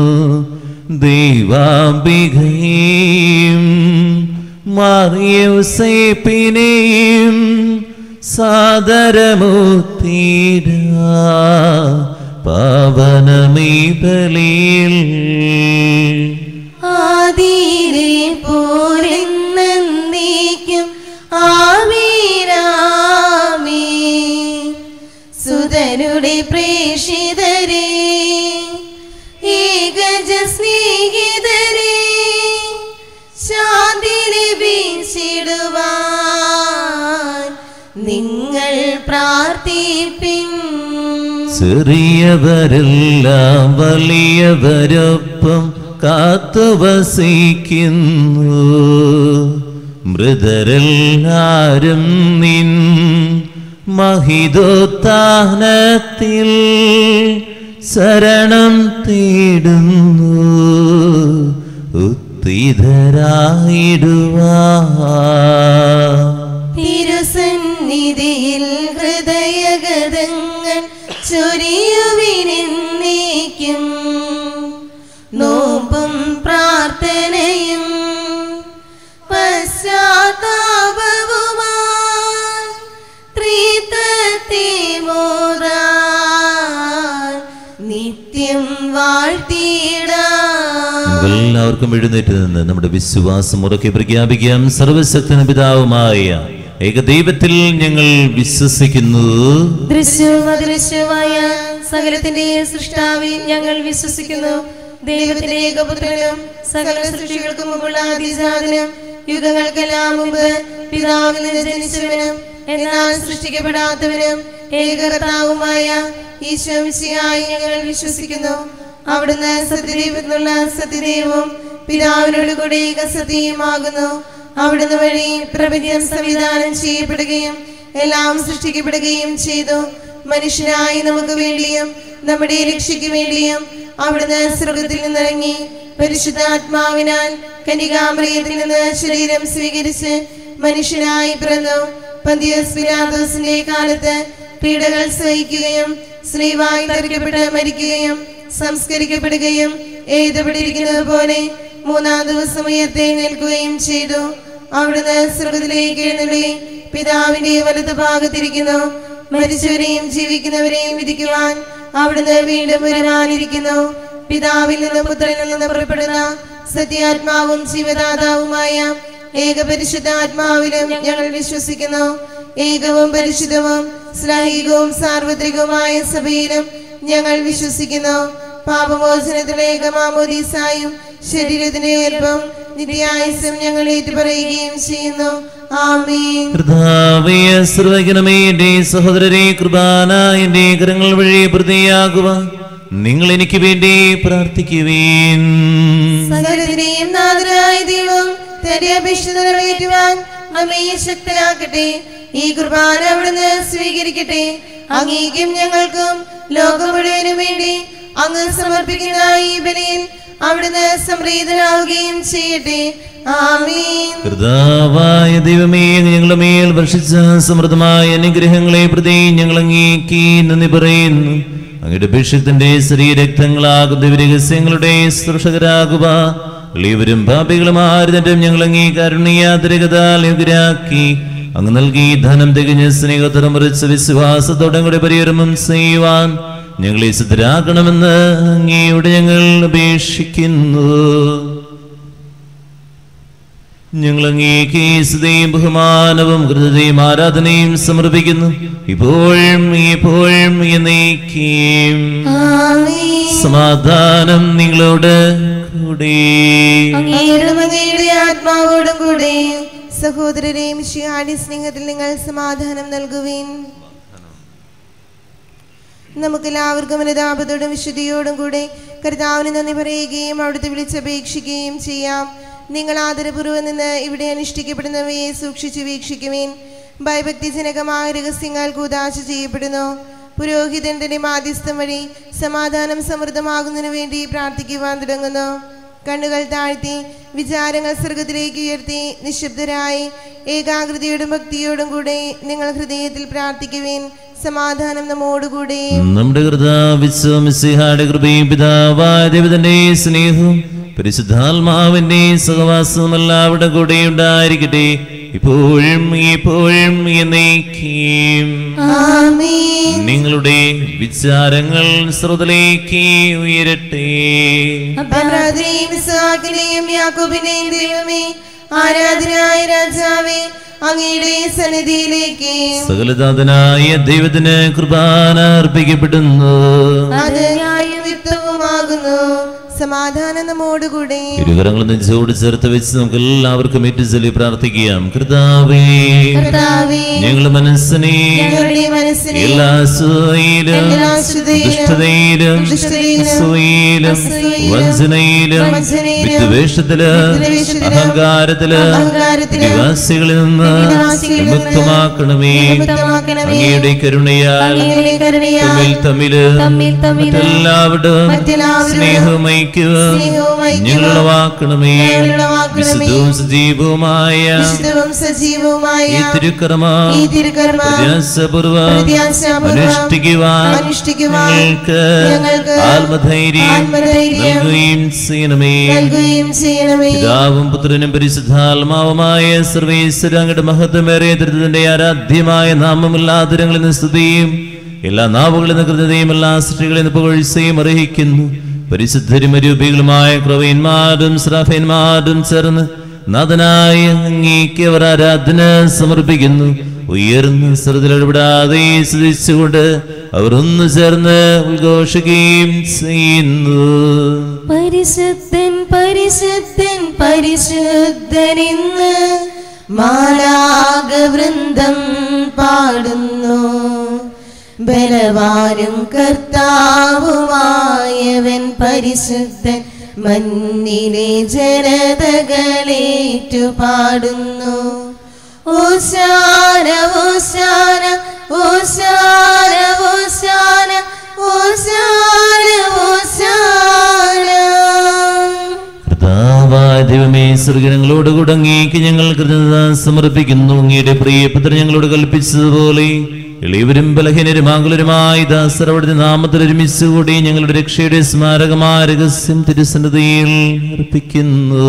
ദൈവാംബികയും മറിയൗസേപ്പിനെയും സാദരമൂർത്തിയിട പാവനമീ ബലിയിൽ. ആദിയിലെ പോരെന്നേക്കും ആമീനാമീൻ. സുതനുടെ പ്രേഷിതരേ, ഏകജ സ്നേഹിതരേ, ശാന്തി ലഭിച്ചിടുവാൻ നിങ്ങൾ പ്രാർത്ഥിപ്പിൻ. ചെറിയവരെല്ലാം വലിയവരൊപ്പം കാത്തുവസിക്കുന്നു. മൃതരെല്ലാരും നിൻ മഹിതോത്ഥാനത്തിൽ ശരണം തേടുന്നു. ഉത്തിതരായിടുവാൻ തിരുസന്നിധിയിൽ ഹൃദയഗതങ്ങൾ ചൊരിയുവിനെന്നേക്കും. നോമ്പും പ്രാർത്ഥനയും പശ്ചാത്താപവുമായി ത്രിത്വത്തെ മോദാൻ നിത്യം വാഴ്ത്തിയിടാം. എല്ലാവർക്കും എഴുന്നേറ്റ് നിന്ന് നമ്മുടെ വിശ്വാസം ഉറക്കെ പ്രഖ്യാപിക്കാം. സർവശക്തന പിതാവുമായ ഏകദൈവത്തിൽ ഞങ്ങൾ വിശ്വസിക്കുന്നു. ദൃശ്യവും അദൃശ്യവുമായ സകലത്തിന്റെ സൃഷ്ടാവിൽ ഞങ്ങൾ വിശ്വസിക്കുന്നു. ദൈവത്തിന്റെ ഏകപുത്രനും സകല സൃഷ്ടികൾക്കും മുമ്പുള്ള അതിജാതനും യുഗങ്ങൾക്കെല്ലാം മുമ്പ് പിതാവിൽ നിന്ന് ജനിച്ചവനും എന്നാൽ സൃഷ്ടിക്കപ്പെടാത്തവനും ഏകകർത്താവുമായ ഈശോ മിശിഹായി ഞങ്ങൾ വിശ്വസിക്കുന്നു. അവിടുന്ന് സത്യദൈവത്തിനുള്ള സത്യദൈവവും പിതാവിനോട് കൂടെ ഏകസത്യമാകുന്നു. അവിടുന്ന് വഴി പ്രപഞ്ചം സംവിധാനം ചെയ്യപ്പെടുകയും എല്ലാം സൃഷ്ടിക്കപ്പെടുകയും ചെയ്തു. മനുഷ്യനായി നമുക്ക് വേണ്ടിയും നമ്മുടെ രക്ഷയ്ക്ക് വേണ്ടിയും അവിടുന്ന് സ്വർഗത്തിൽ നിന്നിറങ്ങി പരിശുദ്ധാത്മാവിനാൽ കന്യകാമറിയത്തിൽ നിന്ന് ശരീരം സ്വീകരിച്ച് മനുഷ്യനായി പിറന്നു. പന്തിയോസ് പിലാത്തോസിന്റെ കാലത്ത് പീഡകൾ സഹിക്കുകയും സ്ലീവായി തറയ്ക്കപ്പെട്ട് മരിക്കുകയും സംസ്കരിക്കപ്പെടുകയും എഴുതപ്പെട്ടിരിക്കുന്നത് പോലെ മൂന്നാം ദിവസം ഉയർത്തെഴുന്നേൽക്കുകയും ചെയ്തു. അവിടുന്ന് സ്വർഗത്തിലേക്ക് എഴുന്നള്ളി പിതാവിന്റെ വലതു ഭാഗത്തിരിക്കുന്നു. മരിച്ചവരെയും ജീവിക്കുന്നവരെയും വിധിക്കുവാൻ അവിടുന്ന് വീണ്ടും വരാനിരിക്കുന്നു. പിതാവിൽ നിന്ന് പുത്രനിൽ നിന്ന് പുറപ്പെടുന്ന സത്യാത്മാവും ജീവദാതാവുമായ ഏകപരിശുദ്ധാത്മാവിലും ഞങ്ങൾ വിശ്വസിക്കുന്നു. ഏകവും പരിശുദ്ധവും ശ്ലൈഹികവും സാർവത്രികവുമായ സഭയിലും ഞങ്ങൾ വിശ്വസിക്കുന്നു. പാപമോചനത്തിലെ ഏകമാമോദീസായും ശരീരത്തിന്റെ ഉയർപ്പും നിത്യായുസ്സും ഞങ്ങൾ ഏറ്റുപറയുകയും ചെയ്യുന്നു. ആമേൻ. കർത്താവേ, സർവ്വജ്ഞനമേ, എന്റെ സഹോദരരെ, കുർബാന എന്റെ കരങ്ങൾ വഴി പ്രതിയാകുവാൻ നിങ്ങൾ എനിക്ക് വേണ്ടി പ്രാർത്ഥിക്കുവീൻ. സകലത്തിന്റെയും നാഥനായ ദൈവം തന്റെ അപേക്ഷ നിറവേറ്റുവാൻ നമ്മെ ശക്തരാക്കട്ടെ. ഈ കുർബാന അവിടുന്ന് സ്വീകരിക്കട്ടെ. അങ്ങേക്കും ഞങ്ങൾക്കും ലോകം മുഴുവനും വേണ്ടി അങ്ങ് സമർപ്പിക്കുന്ന ഈ ബലിയിൽ അവിടുന്ന് സംപ്രീതനാവുകയും ചെയ്യട്ടെ. ആമേൻ. കർത്താവായ ദൈവമേ, ഞങ്ങളുടെ മേൽ വർഷിച്ച സമൃദ്ധമായ അനുഗ്രഹങ്ങളെ പ്രതി ഞങ്ങൾ അങ്ങേക്ക് നന്ദി പറയുന്നു. അങ്ങയുടെ അഭിഷേകത്തിന്റെ ശരീരരക്തങ്ങളാകുന്ന ദിവ്യരഹസ്യങ്ങളുടെ ശുശ്രൂഷകരാകുക. എളിയവരും പാപികളും ആരുതറ്റും ഞങ്ങൾ അങ്ങേ കാരുണ്യാതിരകതാൽ യോഗ്യരാക്കി അങ്ങ് നൽകി ധനം തികഞ്ഞ സ്നേഹത്തോടെ മറിച്ച് വിശ്വാസത്തോടെ കൂടെ പരികർമ്മം ചെയ്യുവാൻ ഞങ്ങളെ സിദ്ധരാക്കണമെന്ന് അങ്ങയോട് ഞങ്ങൾ അപേക്ഷിക്കുന്നു. ഞങ്ങൾ അങ്ങേക്ക് സ്തുതിയും ബഹുമാനവും കൃതയും ആരാധനയും സമർപ്പിക്കുന്നു, ഇപ്പോഴും എപ്പോഴും എന്നേക്കും. സമാധാനം നിങ്ങളോട് കൂടെ. അങ്ങയുടെ ആത്മാവോടും കൂടെ. സഹോദരരെയും മിശിഹായുടെ സ്നേഹത്തിൽ നിങ്ങൾ സമാധാനം നൽകുവിൻ. നമുക്കെല്ലാവർക്കും അനുതാപത്തോടും വിശുദ്ധിയോടും കൂടെ കർത്താവിന് നന്ദി പറയുകയും അവിടുത്തെ വിളിച്ചപേക്ഷിക്കുകയും ചെയ്യാം. നിങ്ങൾ ആദരപൂർവ്വം നിന്ന് ഇവിടെ അനുഷ്ഠിക്കപ്പെടുന്നവയെ സൂക്ഷിച്ചു വീക്ഷിക്കുവിൻ. ഭയഭക്തിജനകമായ രഹസ്യങ്ങൾ കൂദാശ ചെയ്യപ്പെടുന്നു. പുരോഹിതൻ തന്റെ മാധ്യസ്ഥം വഴി സമാധാനം സമൃദ്ധമാകുന്നതിനു വേണ്ടി പ്രാർത്ഥിക്കുവാൻ തുടങ്ങുന്നു. കണ്ണുകൾ താഴ്ത്തി വിചാരങ്ങൾ സ്വർഗത്തിലേക്ക് ഉയർത്തി നിശബ്ദരായി ഏകാഗ്രതയോടും ഭക്തിയോടും കൂടെ നിങ്ങൾ ഹൃദയത്തിൽ പ്രാർത്ഥിക്കുവിൻ. സമാധാനം നമ്മോടുകൂടെ. നമ്മുടെ കർത്താവിന്റെ കൃപയും പിതാവായ ദൈവത്തിന്റെ സ്നേഹവും പരിശുദ്ധാത്മാവിന്റെ സഹവാസവും എല്ലാവരുടെ കൂടെ ഉണ്ടായിരിക്കട്ടെ, ഇപ്പോഴും എപ്പോഴും എന്നേക്കും. നിങ്ങളുടെ വിചാരങ്ങൾ സ്രോതലേക്ക് ഉയരട്ടെ. യാക്കോബിന്റെയും ദൈവമേ, ആരാധനായ രാജാവേ, അങ്ങയുടെ സന്നിധിയിലേക്ക് സകലനാഥനായ ദൈവത്തിന് കൃപാന അർപ്പിക്കപ്പെടുന്നു. അത് ന്യായയുക്തവുമാകുന്നു. സമാധാനം നമ്മോടുകൂടെ. ഇരുകരങ്ങൾ നെഞ്ചോട് ചേർത്ത് വെച്ച് നമുക്ക് എല്ലാവർക്കും ഏറ്റുചൊല്ലി പ്രാർത്ഥിക്കാം. കർത്താവേ, ഞങ്ങളുടെ മനസ്സിനെ എല്ലാ അസൂയയിലും ദുഷ്ടതയിലും അസൂയയിലും വഞ്ചനയിലും വിദ്വേഷത്തിലും അഹങ്കാരത്തിലും നിവാസികളിൽ നിന്ന് വിമുക്തമാക്കണമേ. അങ്ങയുടെ കരുണയാൽ തമ്മിൽ തമ്മില് എല്ലാവരും സ്നേഹമായി ഞങ്ങളുളവാക്കണമേ. വിശുദ്ധവും സജീവവുമായ ഈ തിരുക്കർമ്മം പ്രയാസപൂർവ്വം അനുഷ്ഠിക്കുവാൻ ഞങ്ങൾക്ക് ആത്മധൈര്യം നൽകുകയും ചെയ്യണമേ. പിതാവും പുത്രനും പരിശുദ്ധാത്മാവുമായ സർവേശ്വര അങ്ങയുടെ മഹത്വമേറിയ ദൃഢത്തിന്റെ ആരാധ്യമായ നാമമില്ലാതിരങ്ങളിൽ നിന്ന് സ്തുതിയും എല്ലാ നാവുകളിൽ നിന്ന് കൃതയും എല്ലാ സൃഷ്ടികളിൽ നിന്ന് പുകഴ്ചയും അർഹിക്കുന്നു. പരിശുദ്ധരും അരൂപികളുമായ ക്രവന്മാരും ശ്രാഫന്മാരും ചേർന്ന് നാഥനായ അങ്ങേക്ക് അവർ ആരാധന സമർപ്പിക്കുന്നു. ഉയർന്ന സ്വരത്തിൽ ഇടപെടാതെ സ്തുതിച്ചുകൊണ്ട് അവർ ഒന്ന് ചേർന്ന് ഉദ്ഘോഷിക്കുകയും ചെയ്യുന്നു. പരിശുദ്ധൻ പരിശുദ്ധൻ പരിശുദ്ധനെന്ന് മാലാഖവൃന്ദം പാടുന്നു. ബലവാനും കർത്താവുമായവൻ പരിശുദ്ധൻ മന്നിലെ ജനതകളേറ്റു പാടുന്നു. ഓശാന ഓശാന ഓശാന ഓശാന ഓശാന ഓശാന. കർത്താവായ ദൈവമേ, സ്വർഗ്ഗങ്ങളോടുകൂടെ അങ്ങേക്ക് ഞങ്ങൾ കൃതജ്ഞത സമർപ്പിക്കുന്നു. അങ്ങയുടെ പ്രിയപുത്രൻ ഞങ്ങളോട് കൽപ്പിച്ചതുപോലെ എളിയവരും ബലഹീനരും ആകുലരുമായി ദാസർ അവിടുത്തെ നാമത്തിൽ ഒരുമിച്ചുകൂടി ഞങ്ങളുടെ രക്ഷയുടെ സ്മാരകമായ രഹസ്യം തിരുസന്നിധിയിൽ അർപ്പിക്കുന്നു.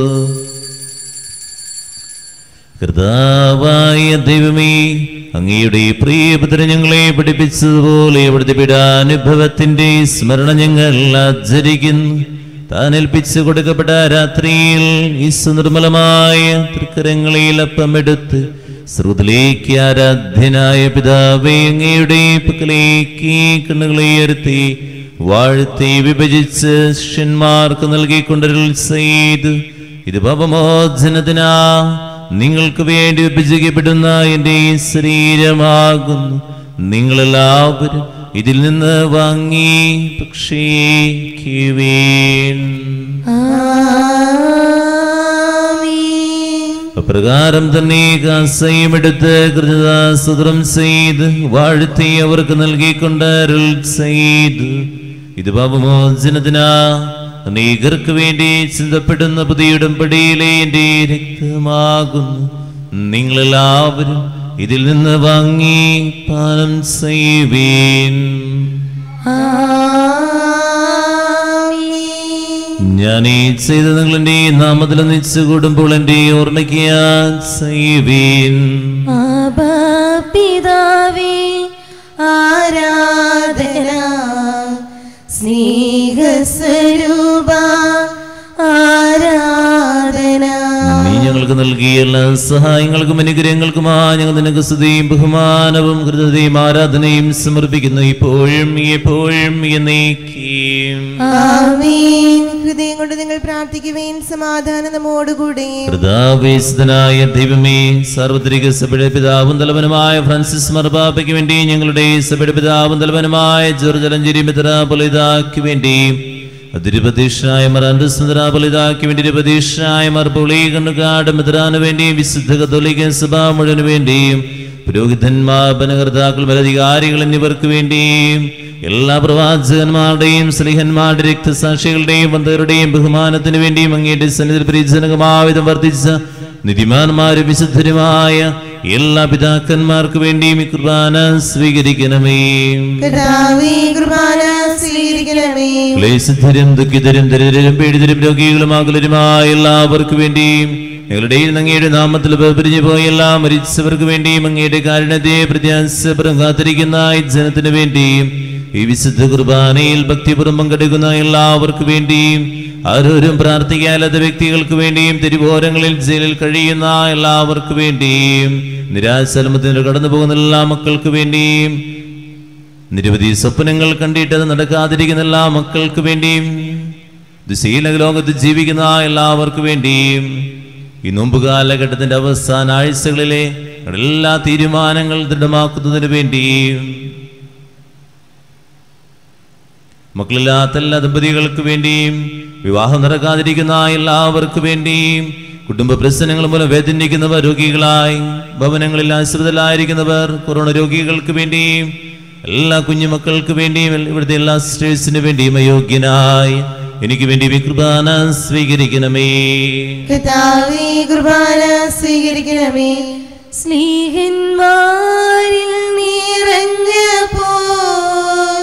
കർത്താവായ ദൈവമേ, അങ്ങയുടെ പ്രിയപുത്രൻ ഞങ്ങളെ പഠിപ്പിച്ചതുപോലെ അവിടുത്തെ പീഡാനുഭവത്തിന്റെ സ്മരണ ഞങ്ങൾ ആചരിക്കുന്നു. താൻ ഏൽപ്പിച്ചു കൊടുക്കപ്പെട്ട രാത്രിയിൽ ഈശോ നിർമ്മലമായ തൃക്കരങ്ങളിൽ അപ്പമെടുത്ത് സ്രോതത്തിലേക്ക് ആരാധ്യനായ പിതാവേ അങ്ങയുടെ പക്കലേക്ക് കണ്ണുകളെ ഉയർത്തി വാഴ്ത്തി വിഭജിച്ച് ശിഷ്യന്മാർക്ക് നൽകിക്കൊണ്ടരുൾ ചെയ്തു. ഇത് പാപമോചനത്തിനാ നിങ്ങൾക്ക് വേണ്ടി വിഭജിക്കപ്പെടുന്ന എന്റെ ശരീരമാകുന്നു. നിങ്ങളെല്ലാവരും ഇതിൽ നിന്ന് വാങ്ങി ഭക്ഷിക്കുവീൻ. അപ്രകാരം തന്നെ കാസയുമെടുത്ത് കൃതദാസ്തുത്രം ചെയ്ത് വാഴ്ത്തി അവർക്ക് നൽകിക്കൊണ്ട് അരുൾ ചെയ്തു. ഇത് പാപമോചനത്തിനാ അനേകർക്ക് വേണ്ടി ചിന്തപ്പെടുന്ന പുതിയ ഉടമ്പടിയിലെ എന്റെ രക്തമാകുന്നു. നിങ്ങളെല്ലാവരും ഇതിൽ നിന്ന് വാങ്ങി പാനം ചെയ്യുവീൻ. ഞാൻ ഞാൻ ഈ ചെയ്ത നിങ്ങൾ എന്റെ നാമത്തിൽ ഒന്നിച്ചു കൂടുമ്പോൾ എന്റെ ഓർമ്മയ്ക്ക് ചെയ്യുവീൻ. പിതാവേ ആരാധന, സ്നേഹസ്വരൂപ ആരാധന. നീ ഞങ്ങൾക്ക് നൽകിയ എല്ലാ സഹായങ്ങൾക്കും അനുഗ്രഹങ്ങൾക്കുമായി ഞങ്ങൾ നിനക്ക് സ്തുതിയും ബഹുമാനവും കൃതജ്ഞതയും ആരാധനയും സമർപ്പിക്കുന്നു, ഇപ്പോഴും എപ്പോഴും എന്നേക്കും. ആമേൻ. ഹൃദയം കൊണ്ട് നിങ്ങൾ പ്രാർത്ഥിക്കുവേൻ, സമാധാനം നമ്മോടുകൂടെ. കർത്താവേശുദ്ധനായ ദൈവമേ, സാർവത്രിക സഭയുടെ പിതാവും തലവനുമായ ഫ്രാൻസിസ് മാർപ്പാപ്പയ്ക്ക് വേണ്ടി, ഞങ്ങളുടെ സഭയുടെ പിതാവും തലവനുമായ ജോർജ് അലഞ്ചേരി മെത്രാപ്പൊലീത്തായ്ക്ക് വേണ്ടി, അതിരുപതീഷനായ മറാൻഡസ് മെത്രാപ്പൊലീത്തായ്ക്ക് വേണ്ടി, ഇരുപതീഷനായ മർപ്പൊളി കണ്ണുകാട് മെത്രാന് വേണ്ടി, വിശുദ്ധ കത്തോലിക്ക സഭ മുഴുവന് വേണ്ടിയും, പുരോഹിതന്മാർ, ഭരണകർത്താക്കൾ, മേലധികാരികൾ എന്നിവർക്ക് വേണ്ടിയും, എല്ലാ പ്രവാചകന്മാരുടെയും സ്നേഹന്മാരുടെ രക്തസാക്ഷികളുടെയും വന്ധകരുടെയും ബഹുമാനത്തിന് വേണ്ടിയും അങ്ങയുടെ സന്നിധിയിൽ പരിജനകമാവിധം വർദ്ധിച്ച നിധിമാന്മാരും വിശുദ്ധരുമായ എല്ലാ പിതാക്കന്മാർക്ക് വേണ്ടിയും ഈ കുർബാന സ്വീകരിക്കണമേ. ക്ലേശിതരും ദുഃഖിതരും ദരിദ്രരും പീഡിതരും രോഗികളും അകലരുമായ എല്ലാവർക്കും വേണ്ടിയും, ഞങ്ങളുടെ അങ്ങയുടെ നാമത്തിൽ പിരിഞ്ഞു പോയ എല്ലാ മരിച്ചവർക്ക് വേണ്ടിയും, അങ്ങയുടെ കാരുണ്യത്തെ പ്രത്യാശപരം കാത്തിരിക്കുന്ന ഈ ജനത്തിനു വേണ്ടിയും, ഈ വിശുദ്ധ കുർബാനയിൽ ഭക്തിപൂർവ്വം പങ്കെടുക്കുന്ന എല്ലാവർക്കും വേണ്ടിയും, ആരോരും പ്രാർത്ഥിക്കാത്ത വ്യക്തികൾക്ക് വേണ്ടിയും, തെരുവോരങ്ങളിൽ ജയിലിൽ കഴിയുന്ന എല്ലാവർക്കും വേണ്ടിയും, നിരാശലമത്തിന് കടന്നു പോകുന്ന എല്ലാ മക്കൾക്ക് വേണ്ടിയും, നിരവധി സ്വപ്നങ്ങൾ കണ്ടിട്ട് അത് നടക്കാതിരിക്കുന്ന എല്ലാ മക്കൾക്ക് വേണ്ടിയും, ദുശീല ലോകത്ത് ജീവിക്കുന്ന എല്ലാവർക്കും വേണ്ടിയും, ഈ നോമ്പ് കാലഘട്ടത്തിന്റെ അവസാന ആഴ്ചകളിലെ എല്ലാ തീരുമാനങ്ങൾ ദൃഢമാക്കുന്നതിന് വേണ്ടിയും, മക്കളില്ലാത്ത എല്ലാ ദമ്പതികൾക്ക് വേണ്ടിയും, വിവാഹം നടക്കാതിരിക്കുന്ന എല്ലാവർക്കും വേണ്ടിയും, കുടുംബ പ്രശ്നങ്ങൾ മൂലം വേദനിക്കുന്നവർ, രോഗികളായി ഭവനങ്ങളിൽ ആശ്രിതരായിരിക്കുന്നവർ, കൊറോണ രോഗികൾക്ക് വേണ്ടിയും, എല്ലാ കുഞ്ഞുമക്കൾക്ക് വേണ്ടിയും, ഇവിടുത്തെ എല്ലാ സിസ്റ്റേഴ്സിന് വേണ്ടിയും അയോഗ്യനായി എനിക്ക് വേണ്ടി കുർബാന സ്വീകരിക്കണമേ. കർത്താവേ, കുർബാന സ്വീകരിക്കണമേ. സ്നേഹന്മാരിൽ നിറഞ്ഞപ്പോൾ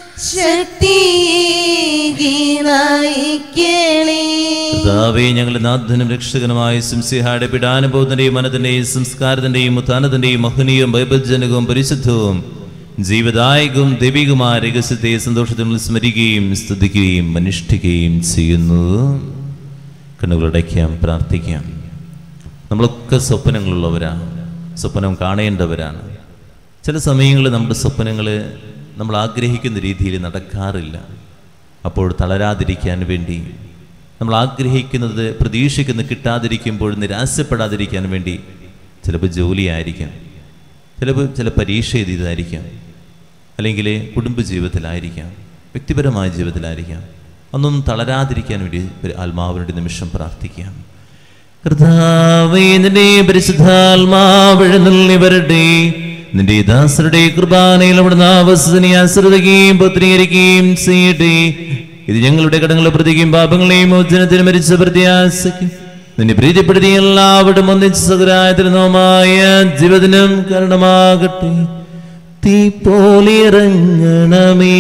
ശക്തിയേകി നയിക്കണേ. കർത്താവേ, ഞങ്ങളുടെ നാഥനും രക്ഷകനുമായ സിംസിഹായുടെ പീഡാനുഭവത്തിന്റെയും മനത്തിന്റെയും സംസ്കാരത്തിന്റെയും ഉത്ഥാനത്തിന്റെയും മഹനീയവും ബൈബൽജനകവും പരിശുദ്ധവും ജീവദായകവും ദൈവികമായ രഹസ്യത്തെ സന്തോഷത്തിൽ സ്മരിക്കുകയും സ്തുതിക്കുകയും അനുഷ്ഠിക്കുകയും ചെയ്യുന്നു. കണ്ണുകളടയ്ക്കാം, പ്രാർത്ഥിക്കാം. നമ്മളൊക്കെ സ്വപ്നങ്ങളുള്ളവരാണ്, സ്വപ്നം കാണേണ്ടവരാണ്. ചില സമയങ്ങളിൽ നമ്മുടെ സ്വപ്നങ്ങൾ നമ്മൾ ആഗ്രഹിക്കുന്ന രീതിയിൽ നടക്കാറില്ല. അപ്പോൾ തളരാതിരിക്കാൻ വേണ്ടി, നമ്മൾ ആഗ്രഹിക്കുന്നത് പ്രതീക്ഷിക്കുന്ന കിട്ടാതിരിക്കുമ്പോൾ നിരാശപ്പെടാതിരിക്കാൻ വേണ്ടി, ചിലപ്പോൾ ജോലിയായിരിക്കാം, ചിലപ്പോൾ ചില പരീക്ഷ എഴുതിയതായിരിക്കാം, അല്ലെങ്കിൽ കുടുംബജീവിതത്തിലായിരിക്കാം, വ്യക്തിപരമായ ജീവിതത്തിലായിരിക്കാം. അന്നൊന്നും തളരാതിരിക്കാൻ വേണ്ടി ആത്മാവിനോട് നിമിഷം പ്രാർത്ഥിക്കാം. കർത്താവേ, നിന്റെ പരിശുദ്ധാത്മാവെഴുന്നള്ളി വരട്ടെ. നിന്റെ ദാസരുടെ കുർബാനയിൽ അവിടുന്ന് ആവസിനെ ആശ്രയിക്കുകയും പുത്രീകരിക്കുകയും ചെയ്യട്ടെ. ഇത് ഞങ്ങളുടെ കടങ്ങളെ പ്രതിക്കും പാപങ്ങളെയും മോചനത്തിന് മരിച്ച പ്രത്യാശയ്ക്കും നിന്നെ പ്രീതിപ്പെടുത്തി എല്ലാവരും ഒന്നിച്ച് സകരായമായ ജീവിതത്തിനും കാരണമാകട്ടെ. തീ പോലിറങ്ങണമേ,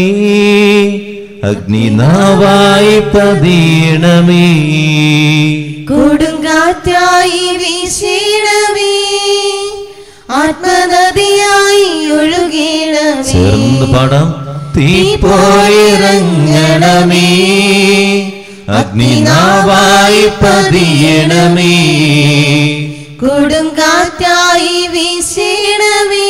അഗ്നിനാവായി പതിയണമേ, കൊടുങ്കാറ്റായി വീശിടമേ, ആത്മനദിയായി ഒഴുകിടമേ. ചേർന്ന് പാടാം. തീ പോലിറങ്ങണമേ, അഗ്നിനാവായി പതിയണമേ, കൊടുങ്കാറ്റായി വീശിടമേ,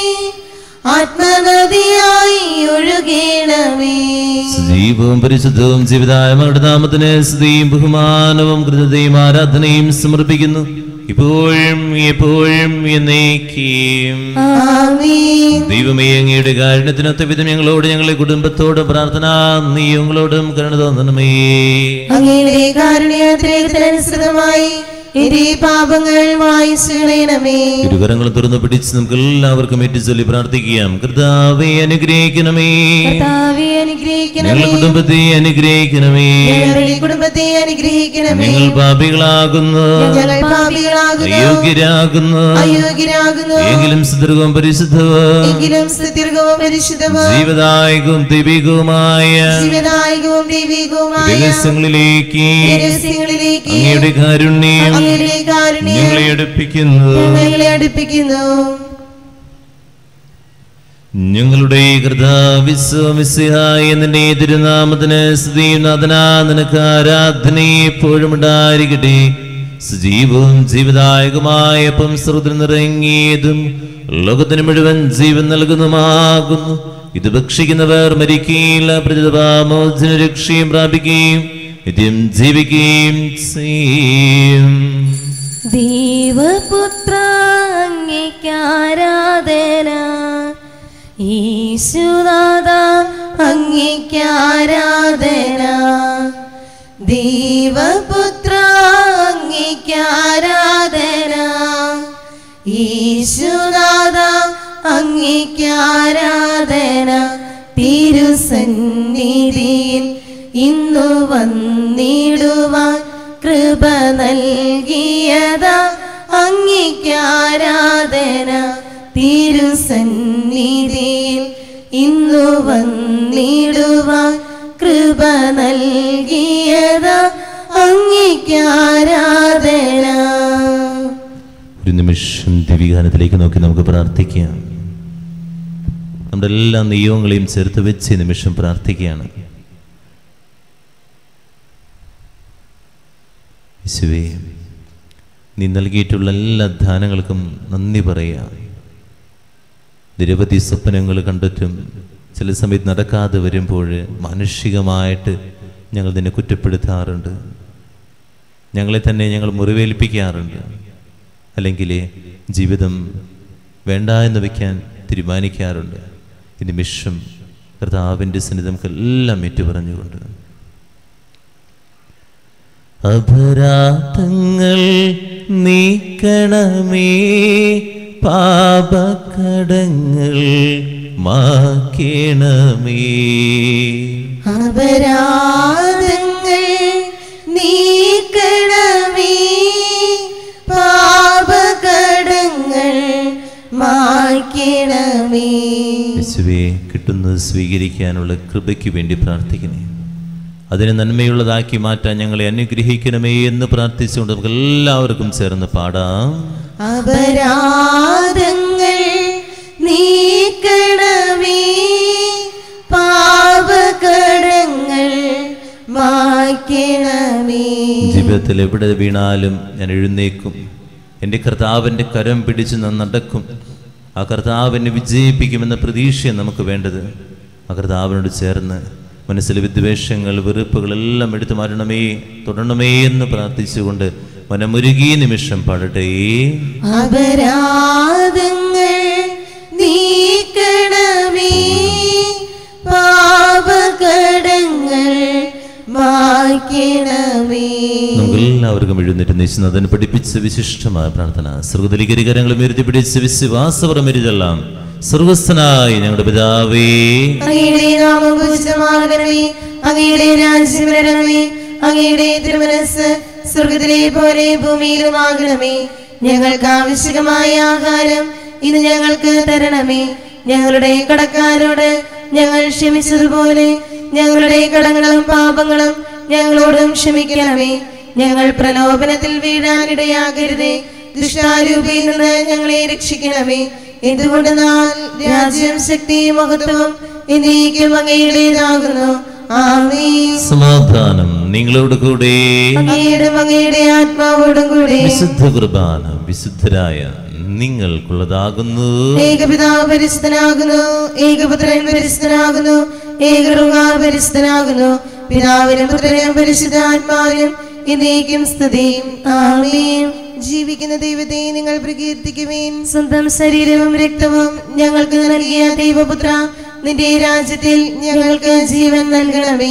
ആത്മനദിയായി ഒഴുകിടമേ. ജീവവും പരിശുദ്ധവും ജീവിതായ മകളുടെ നാമത്തിന് സ്തുതിയും ബഹുമാനവും കൃതജ്ഞതയും ആരാധനയും സമർപ്പിക്കുന്നു, ഇപ്പോഴും എപ്പോഴും എന്നേക്കും. ആമേൻ. ദൈവമേ, അങ്ങയുടെ കാരുണ്യത്തിനൊത്ത വിധം ഞങ്ങളോട് ഞങ്ങളുടെ കുടുംബത്തോട് പ്രാർത്ഥന നീയോങ്ങളോടും കരുണ തോന്നണമേ. അങ്ങയുടെ കാരുണ്യത്തിനനുസൃതമായി എന്റെ പാപങ്ങൾ മായിച്ചുകളയണമേ. ഇരുകരങ്ങളും തുറന്നു പിടിച്ച് നമുക്ക് എല്ലാവർക്കും ഏറ്റു ചൊല്ലി പ്രാർത്ഥിക്കാം. കർത്താവേ, അനുഗ്രഹിക്കണമേ. കർത്താവേ, അനുഗ്രഹിക്കണമേ. ഞങ്ങളുടെ കുടുംബത്തെ അനുഗ്രഹിക്കണമേ. ഞങ്ങളുടെ കുടുംബത്തെ അനുഗ്രഹിക്കണമേ. ഞങ്ങൾ പാപികളാകുന്നു, ഞങ്ങൾ പാപികളാകുന്നു, അയോഗ്യരാകുന്നു, അയോഗ്യരാകുന്നു. എങ്കിലും സുദീർഘവും പരിശുദ്ധവും എങ്കിലും സുദീർഘവും പരിശുദ്ധവും ജീവദായകവും ദൈവികവുമായ ജീവദായകവും ദൈവികവുമായ രഹസ്യങ്ങളിലേക്ക് രഹസ്യങ്ങളിലേക്ക് അങ്ങയുടെ കാരുണ്യം അങ്ങയുടെ കാരുണ്യം ഞങ്ങളെ അടുപ്പിക്കുന്നു. ഞങ്ങളെ അടുപ്പിക്കുന്നു. ഞങ്ങളുടെ കർത്താവിശ്വമിശിഹായ നിന്റെ തിരുനാമത്തിന് സ്തുതിയും നാഥനാ നിനക്ക് ആരാധന എപ്പോഴും ഉണ്ടായിരിക്കട്ടെ. സജീവവും ജീവദായകമായ അപ്പം സ്രോതത്തിൽ നിറങ്ങിയതും ലോകത്തിന് മുഴുവൻ ജീവൻ നൽകുന്നതുമാകുന്നു. ഇത് ഭക്ഷിക്കുന്നവർ മരിക്കുകയില്ല, പ്രതിമോചന രക്ഷയും പ്രാപിക്കുകയും നിത്യം ജീവിക്കുകയും ചെയ്യും. ദൈവപുത്ര അങ്ങേക്കാരാധന, യേശുനാഥ അങ്ങേക്കാരാധന. ദൈവപുത്ര അങ്ങേക്കാരാധന, യേശുനാഥ അങ്ങേക്കാരാധന. തിരുസന്നിധിയിൽ ഇന്നു വന്നിടുവാൻ കൃപ നൽകിയതാ അങ്ങേക്കാരാധന. തിരുസന്നിധിയിൽ ഇന്നു വന്നിടുവാൻ കൃപ നൽകിയതാ അങ്ങേക്കാരാധന. ഒരു നിമിഷം ദിവ്യഗാനത്തിലേക്ക് നോക്കി നമുക്ക് പ്രാർത്ഥിക്കാം. നമ്മുടെ എല്ലാ നിയോഗങ്ങളെയും ചേർത്ത് വെച്ച് ഈ നിമിഷം പ്രാർത്ഥിക്കുകയാണ്. യേശുവേ, നീ നൽകിയിട്ടുള്ള എല്ലാ ദാനങ്ങൾക്കും നന്ദി പറയാം. നിരവധി സ്വപ്നങ്ങൾ കണ്ടിട്ടും ചില സമയത്ത് നടക്കാതെ വരുമ്പോൾ മാനുഷികമായിട്ട് ഞങ്ങൾ നിന്നെ കുറ്റപ്പെടുത്താറുണ്ട്, ഞങ്ങളെ തന്നെ ഞങ്ങൾ മുറിവേൽപ്പിക്കാറുണ്ട്, അല്ലെങ്കിൽ ജീവിതം വേണ്ട എന്ന് വയ്ക്കാൻ തീരുമാനിക്കാറുണ്ട്. ഈ നിമിഷം കർത്താവിൻ്റെ സന്നിധി നമുക്കെല്ലാം ഏറ്റുപറഞ്ഞുകൊണ്ട് അപരാധങ്ങൾ നീക്കണമേ, പാപകടങ്ങൾ മാക്കണമേ. അപരാധങ്ങൾ നീക്കണമേ, പാപകടങ്ങൾ മായ്ക്കണമേ. യേശുവേ, കിട്ടുന്നത് സ്വീകരിക്കാനുള്ള കൃപയ്ക്ക് വേണ്ടി പ്രാർത്ഥിക്കണേ. അതിനെ നന്മയുള്ളതാക്കി മാറ്റാൻ ഞങ്ങളെ അനുഗ്രഹിക്കണമേ എന്ന് പ്രാർത്ഥിച്ചുകൊണ്ട് നമുക്ക് എല്ലാവർക്കും ചേർന്ന് പാടാം. അപരാധങ്ങൾ നീക്കണമേ, പാപകടങ്ങൾ മായ്ക്കണമേ. ജീവിതത്തിൽ എവിടെ വീണാലും ഞാൻ എഴുന്നേക്കും, എൻ്റെ കർത്താവിൻ്റെ കരം പിടിച്ച് ഞാൻ നടക്കും. ആ കർത്താവിനെ വിജയിപ്പിക്കുമെന്ന പ്രതീക്ഷ നമുക്ക് വേണ്ടത്. ആ കർത്താവിനോട് ചേർന്ന് മനസ്സിലെ വിദ്വേഷങ്ങൾ, വെറുപ്പുകളെല്ലാം എടുത്തു മാറ്റണമേ, തുടരണമേ എന്ന് പ്രാർത്ഥിച്ചുകൊണ്ട് മനമുരുകിയ നിമിഷം പാടട്ടെ. അപരാധങ്ങൾ നീക്കണമേ, പാപകടങ്ങൾ മായ്ക്കണമേ. നമുക്കെല്ലാവർക്കും എഴുന്നേറ്റ് നിശ്ചിതന് പഠിപ്പിച്ച വിശിഷ്ടമായ പ്രാർത്ഥന സ്വർഗ്ഗത്തിലേക്കരങ്ങളും ഉയർത്തി പിടിച്ച് വിശ്വാസപരമെല്ലാം. സ്വർഗസ്ഥനായ ഞങ്ങളുടെ പിതാവേ, അങ്ങയുടെ നാമം പൂജിതമാകണമേ, അങ്ങയുടെ രാജ്യം വരണമേ, അങ്ങയുടെ തിരുമനസ്സ് സ്വർഗത്തിലെ പോലെ ഭൂമിയിലുമാകണമേ. ഞങ്ങൾക്ക് ആവശ്യമായ ആഹാരം ഇന്ന് ഞങ്ങൾക്ക് തരണമേ. ഞങ്ങളുടെ കടക്കാരോട് ഞങ്ങൾ ക്ഷമിച്ചതുപോലെ ഞങ്ങളുടെ കടങ്ങളും പാപങ്ങളും ഞങ്ങളോടും ക്ഷമിക്കണമേ. ഞങ്ങൾ പ്രലോഭനത്തിൽ വീഴാനിടയാകരുതേ, ദുഷ്ടാരൂപിയിൽ നിന്ന് ഞങ്ങളെ രക്ഷിക്കണമേ. എന്തുകൊണ്ട് നാം രാജ്യം, ശക്തിയും മഹത്വവും എന്നേക്കും അങ്ങയുടേതാകുന്നു. ആമേൻ. സമാധാനം നിങ്ങളോട് കൂടെ. അങ്ങയുടെ അങ്ങയുടെ ആത്മാവോടും കൂടെ. വിശുദ്ധ കുർബാന വിശുദ്ധരായ നിങ്ങൾക്കുള്ളതാകുന്നു. ഏകപിതാവ് പരിശുദ്ധനാകുന്നു, ഏകപുത്രൻ പരിശുദ്ധനാകുന്നു, ഏകറുഹാ പരിശുദ്ധനാകുന്നു. പിതാവിനും പുത്രനും പരിശുദ്ധാത്മാവിനും എന്നേക്കും സ്തുതി. ആമേൻ. ജീവിക്കുന്ന ദൈവത്തെ നിങ്ങൾ പ്രകീർത്തിക്കുവേൻ. സ്വന്തം ശരീരവും രക്തവും ഞങ്ങൾക്ക് നൽകിയ ദൈവപുത്ര, നിന്റെ രാജ്യത്തിൽ ഞങ്ങൾക്ക് ജീവൻ നൽകണമേ.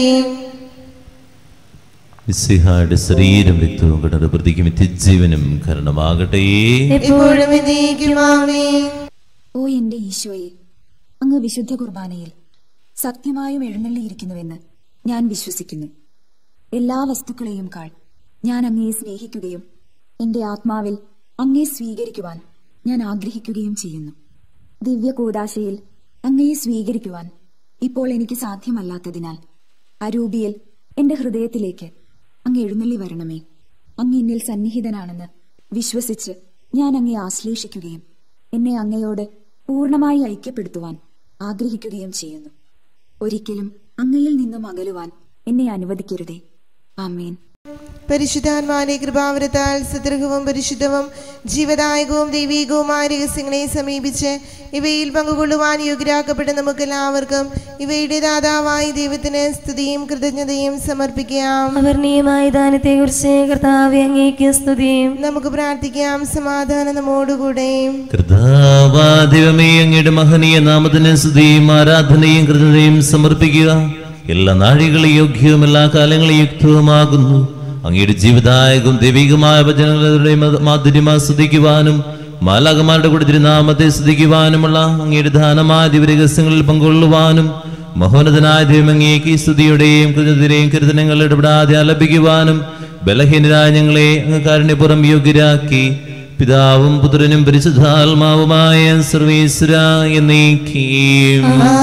മിശിഹായുടെ ശരീരം രക്തവും കടന്ന് പ്രതിക്കും നിത്യജീവനും കാരണമാകട്ടെ. എപ്പോഴും എന്നേക്കും ആമേൻ. ഓ എന്റെ ഈശോയെ, അങ്ങ് വിശുദ്ധ കുർബാനയിൽ സത്യമായും എഴുന്നള്ളിയിരിക്കുന്നുവെന്ന് ഞാൻ വിശ്വസിക്കുന്നു. എല്ലാ വസ്തുക്കളെയും കാൾ ഞാൻ അങ്ങയെ സ്നേഹിക്കുകയും എന്റെ ആത്മാവിൽ അങ്ങയെ സ്വീകരിക്കുവാൻ ഞാൻ ആഗ്രഹിക്കുകയും ചെയ്യുന്നു. ദിവ്യ കൂദാശയിൽ അങ്ങയെ സ്വീകരിക്കുവാൻ ഇപ്പോൾ എനിക്ക് സാധ്യമല്ലാത്തതിനാൽ അരൂപിയിൽ എന്റെ ഹൃദയത്തിലേക്ക് അങ്ങ് എഴുന്നള്ളി വരണമേ. അങ്ങ് എന്നിൽ സന്നിഹിതനാണെന്ന് വിശ്വസിച്ച് ഞാൻ അങ്ങയെ ആശ്ലേഷിക്കുകയും എന്നെ അങ്ങയോട് പൂർണ്ണമായി ഐക്യപ്പെടുത്തുവാൻ ആഗ്രഹിക്കുകയും ചെയ്യുന്നു. ഒരിക്കലും അങ്ങയിൽ നിന്നും അകലുവാൻ എന്നെ അനുവദിക്കരുതേ. ആമേൻ. പരിശുദ്ധാത്മാവിന്റെ കൃപാവരത്താൽ സദൃഢവും പരിശുദ്ധവും ജീവദായകവും ദൈവീകവുമായ രഹസ്യങ്ങളെ സമീപിച്ച് ഇവയിൽ പങ്കുകൊള്ളുവാൻ യോഗ്യരാക്കപ്പെട്ട നമുക്കെല്ലാവർക്കും ഇവയുടെ ദാതാവായ ദൈവത്തിന് സ്തുതിയും കൃതജ്ഞതയും സമർപ്പിക്കാം. അവർണീയമായ ദാനത്തെ കുറിച്ച് കർത്താവേ അങ്ങേക്ക് സ്തുതിയും. നമുക്ക് പ്രാർത്ഥിക്കാം. സമാധാനം നമ്മോടുകൂടെ. കർത്താവേ, അങ്ങയുടെ മഹനീയ നാമത്തിന് സ്തുതിയും ആരാധനയും കൃതജ്ഞതയും സമർപ്പിക്കുക. എല്ലാ നാഴികളും യോഗ്യവും എല്ലാ കാലങ്ങളും യുക്തവുമാകുന്നു. അങ്ങയുടെ ജീവദായകവും ദൈവികമായ വചനങ്ങളുടെ മാധുര്യം ആസ്വദിക്കുവാനും മാലാകമാരുടെ കൂടെ തിരുനാമത്തെ സ്തുതിക്കുവാനുമുള്ള അങ്ങയുടെ ദാനമായ ദിവ്യരഹസ്യങ്ങളിൽ പങ്കൊള്ളുവാനും മഹോന്നതനായ ദൈവം അങ്ങേക്ക് സ്തുതിയുടെയും കൃതജ്ഞതയുടെയും കീർത്തനങ്ങൾ ഇടപെടാതെ ആലപിക്കുവാനും ബലഹീനരായ ഞങ്ങളെ അങ്ങ് കാരുണ്യപൂർവ്വം യോഗ്യരാക്കി പിതാവും പുത്രനും പരിശുദ്ധാത്മാവുമായ സർവീശ്വര എന്നേക്കും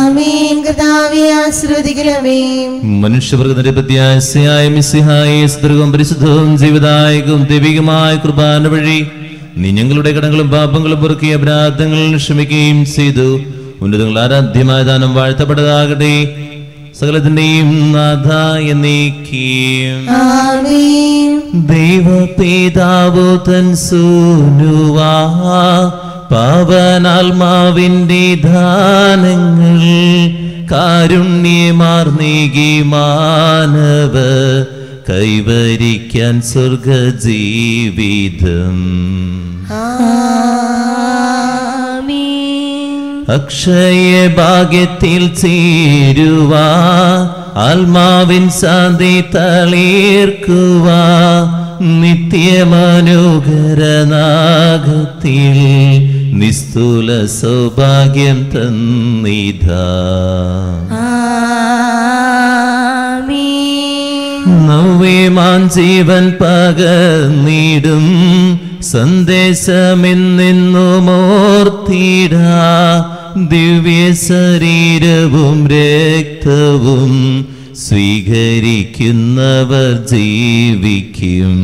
മനുഷ്യവർഗത്തിന്റെ പ്രത്യാശയായ മിശിഹായെ സ്തുതിയും പരിശുദ്ധവും ജീവദായകവും ദൈവികമായ കുർബാന വഴി നീ ഞങ്ങളുടെ കടങ്ങളും പാപങ്ങളും പൊറുക്കിയ അപരാധങ്ങൾ ക്ഷമിക്കുകയും ചെയ്തു. ഉന്നതങ്ങൾ ആരാധ്യമായ ദാനം വാഴ്ത്തപ്പെട്ടതാകട്ടെ. സകലത്തിന്റെയും നാഥ എന്നേക്കും. ദൈവപിതാവു തൻ സൂനുവാ പാവനാത്മാവിന്റെ ദാനങ്ങൾ കാരുണ്യമാർന്നേകി മാനവ കൈവരിക്കാൻ സ്വർഗജീവിതം. അക്ഷയ ഭാഗ്യത്തിൽ ചേരുവാ ആത്മാവിൻ ശാന്തി തളിർക്കുവാ നിത്യമനോഹരനാഗത്തിൽ നിസ്തുല സൗഭാഗ്യം തന്നിതാ. നവ്യമാൻ ജീവൻ പകർന്നിടും സന്ദേശമെന്നെന്നും ഓർത്തിടാ. ദിവ്യ ശരീരവും രക്തവും സ്വീകരിക്കുന്നവർ ജീവിക്കും.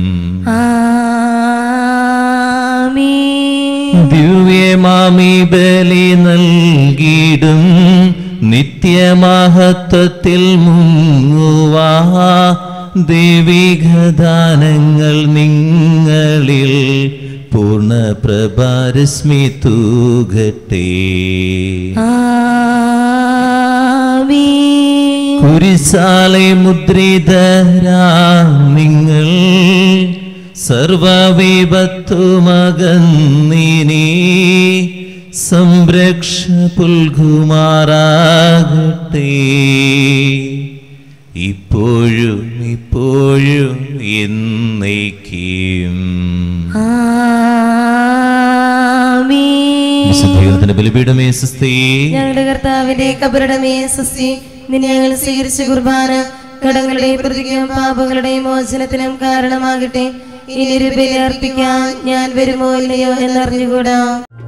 ദിവ്യമാമി ബലി നൽകിടും നിത്യമഹത്വത്തിൽ മുങ്ങുവാ. ദൈവികദാനങ്ങൾ നിങ്ങളിൽ പൂർണ്ണ പ്രഭാരശ്മി തൂകട്ടെ. കുരിശാലെ മുദ്രിതരാ നിങ്ങൾ സർവവിപത്തുമകന്നിനി സംരക്ഷ പുൽകുമാറാകട്ടെ. ഇപ്പോഴും ഇപ്പോഴും എന്നേക്കും. ബലിപീഠമേ സ്വസ്തി. ഞങ്ങളുടെ കർത്താവിന്റെ കബറിടമേ സ്വസ്തി. നിന്നെ ഞങ്ങൾ സ്വീകരിച്ച കുർബാന കടങ്ങളുടെയും പ്രതിക്കും പാപങ്ങളുടെയും മോചനത്തിനും കാരണമാകട്ടെ. ഇനി ഒരു ബലി അർപ്പിക്കാൻ ഞാൻ വരുമോ ഇല്ലയോ എന്നറിഞ്ഞുകൂടാ.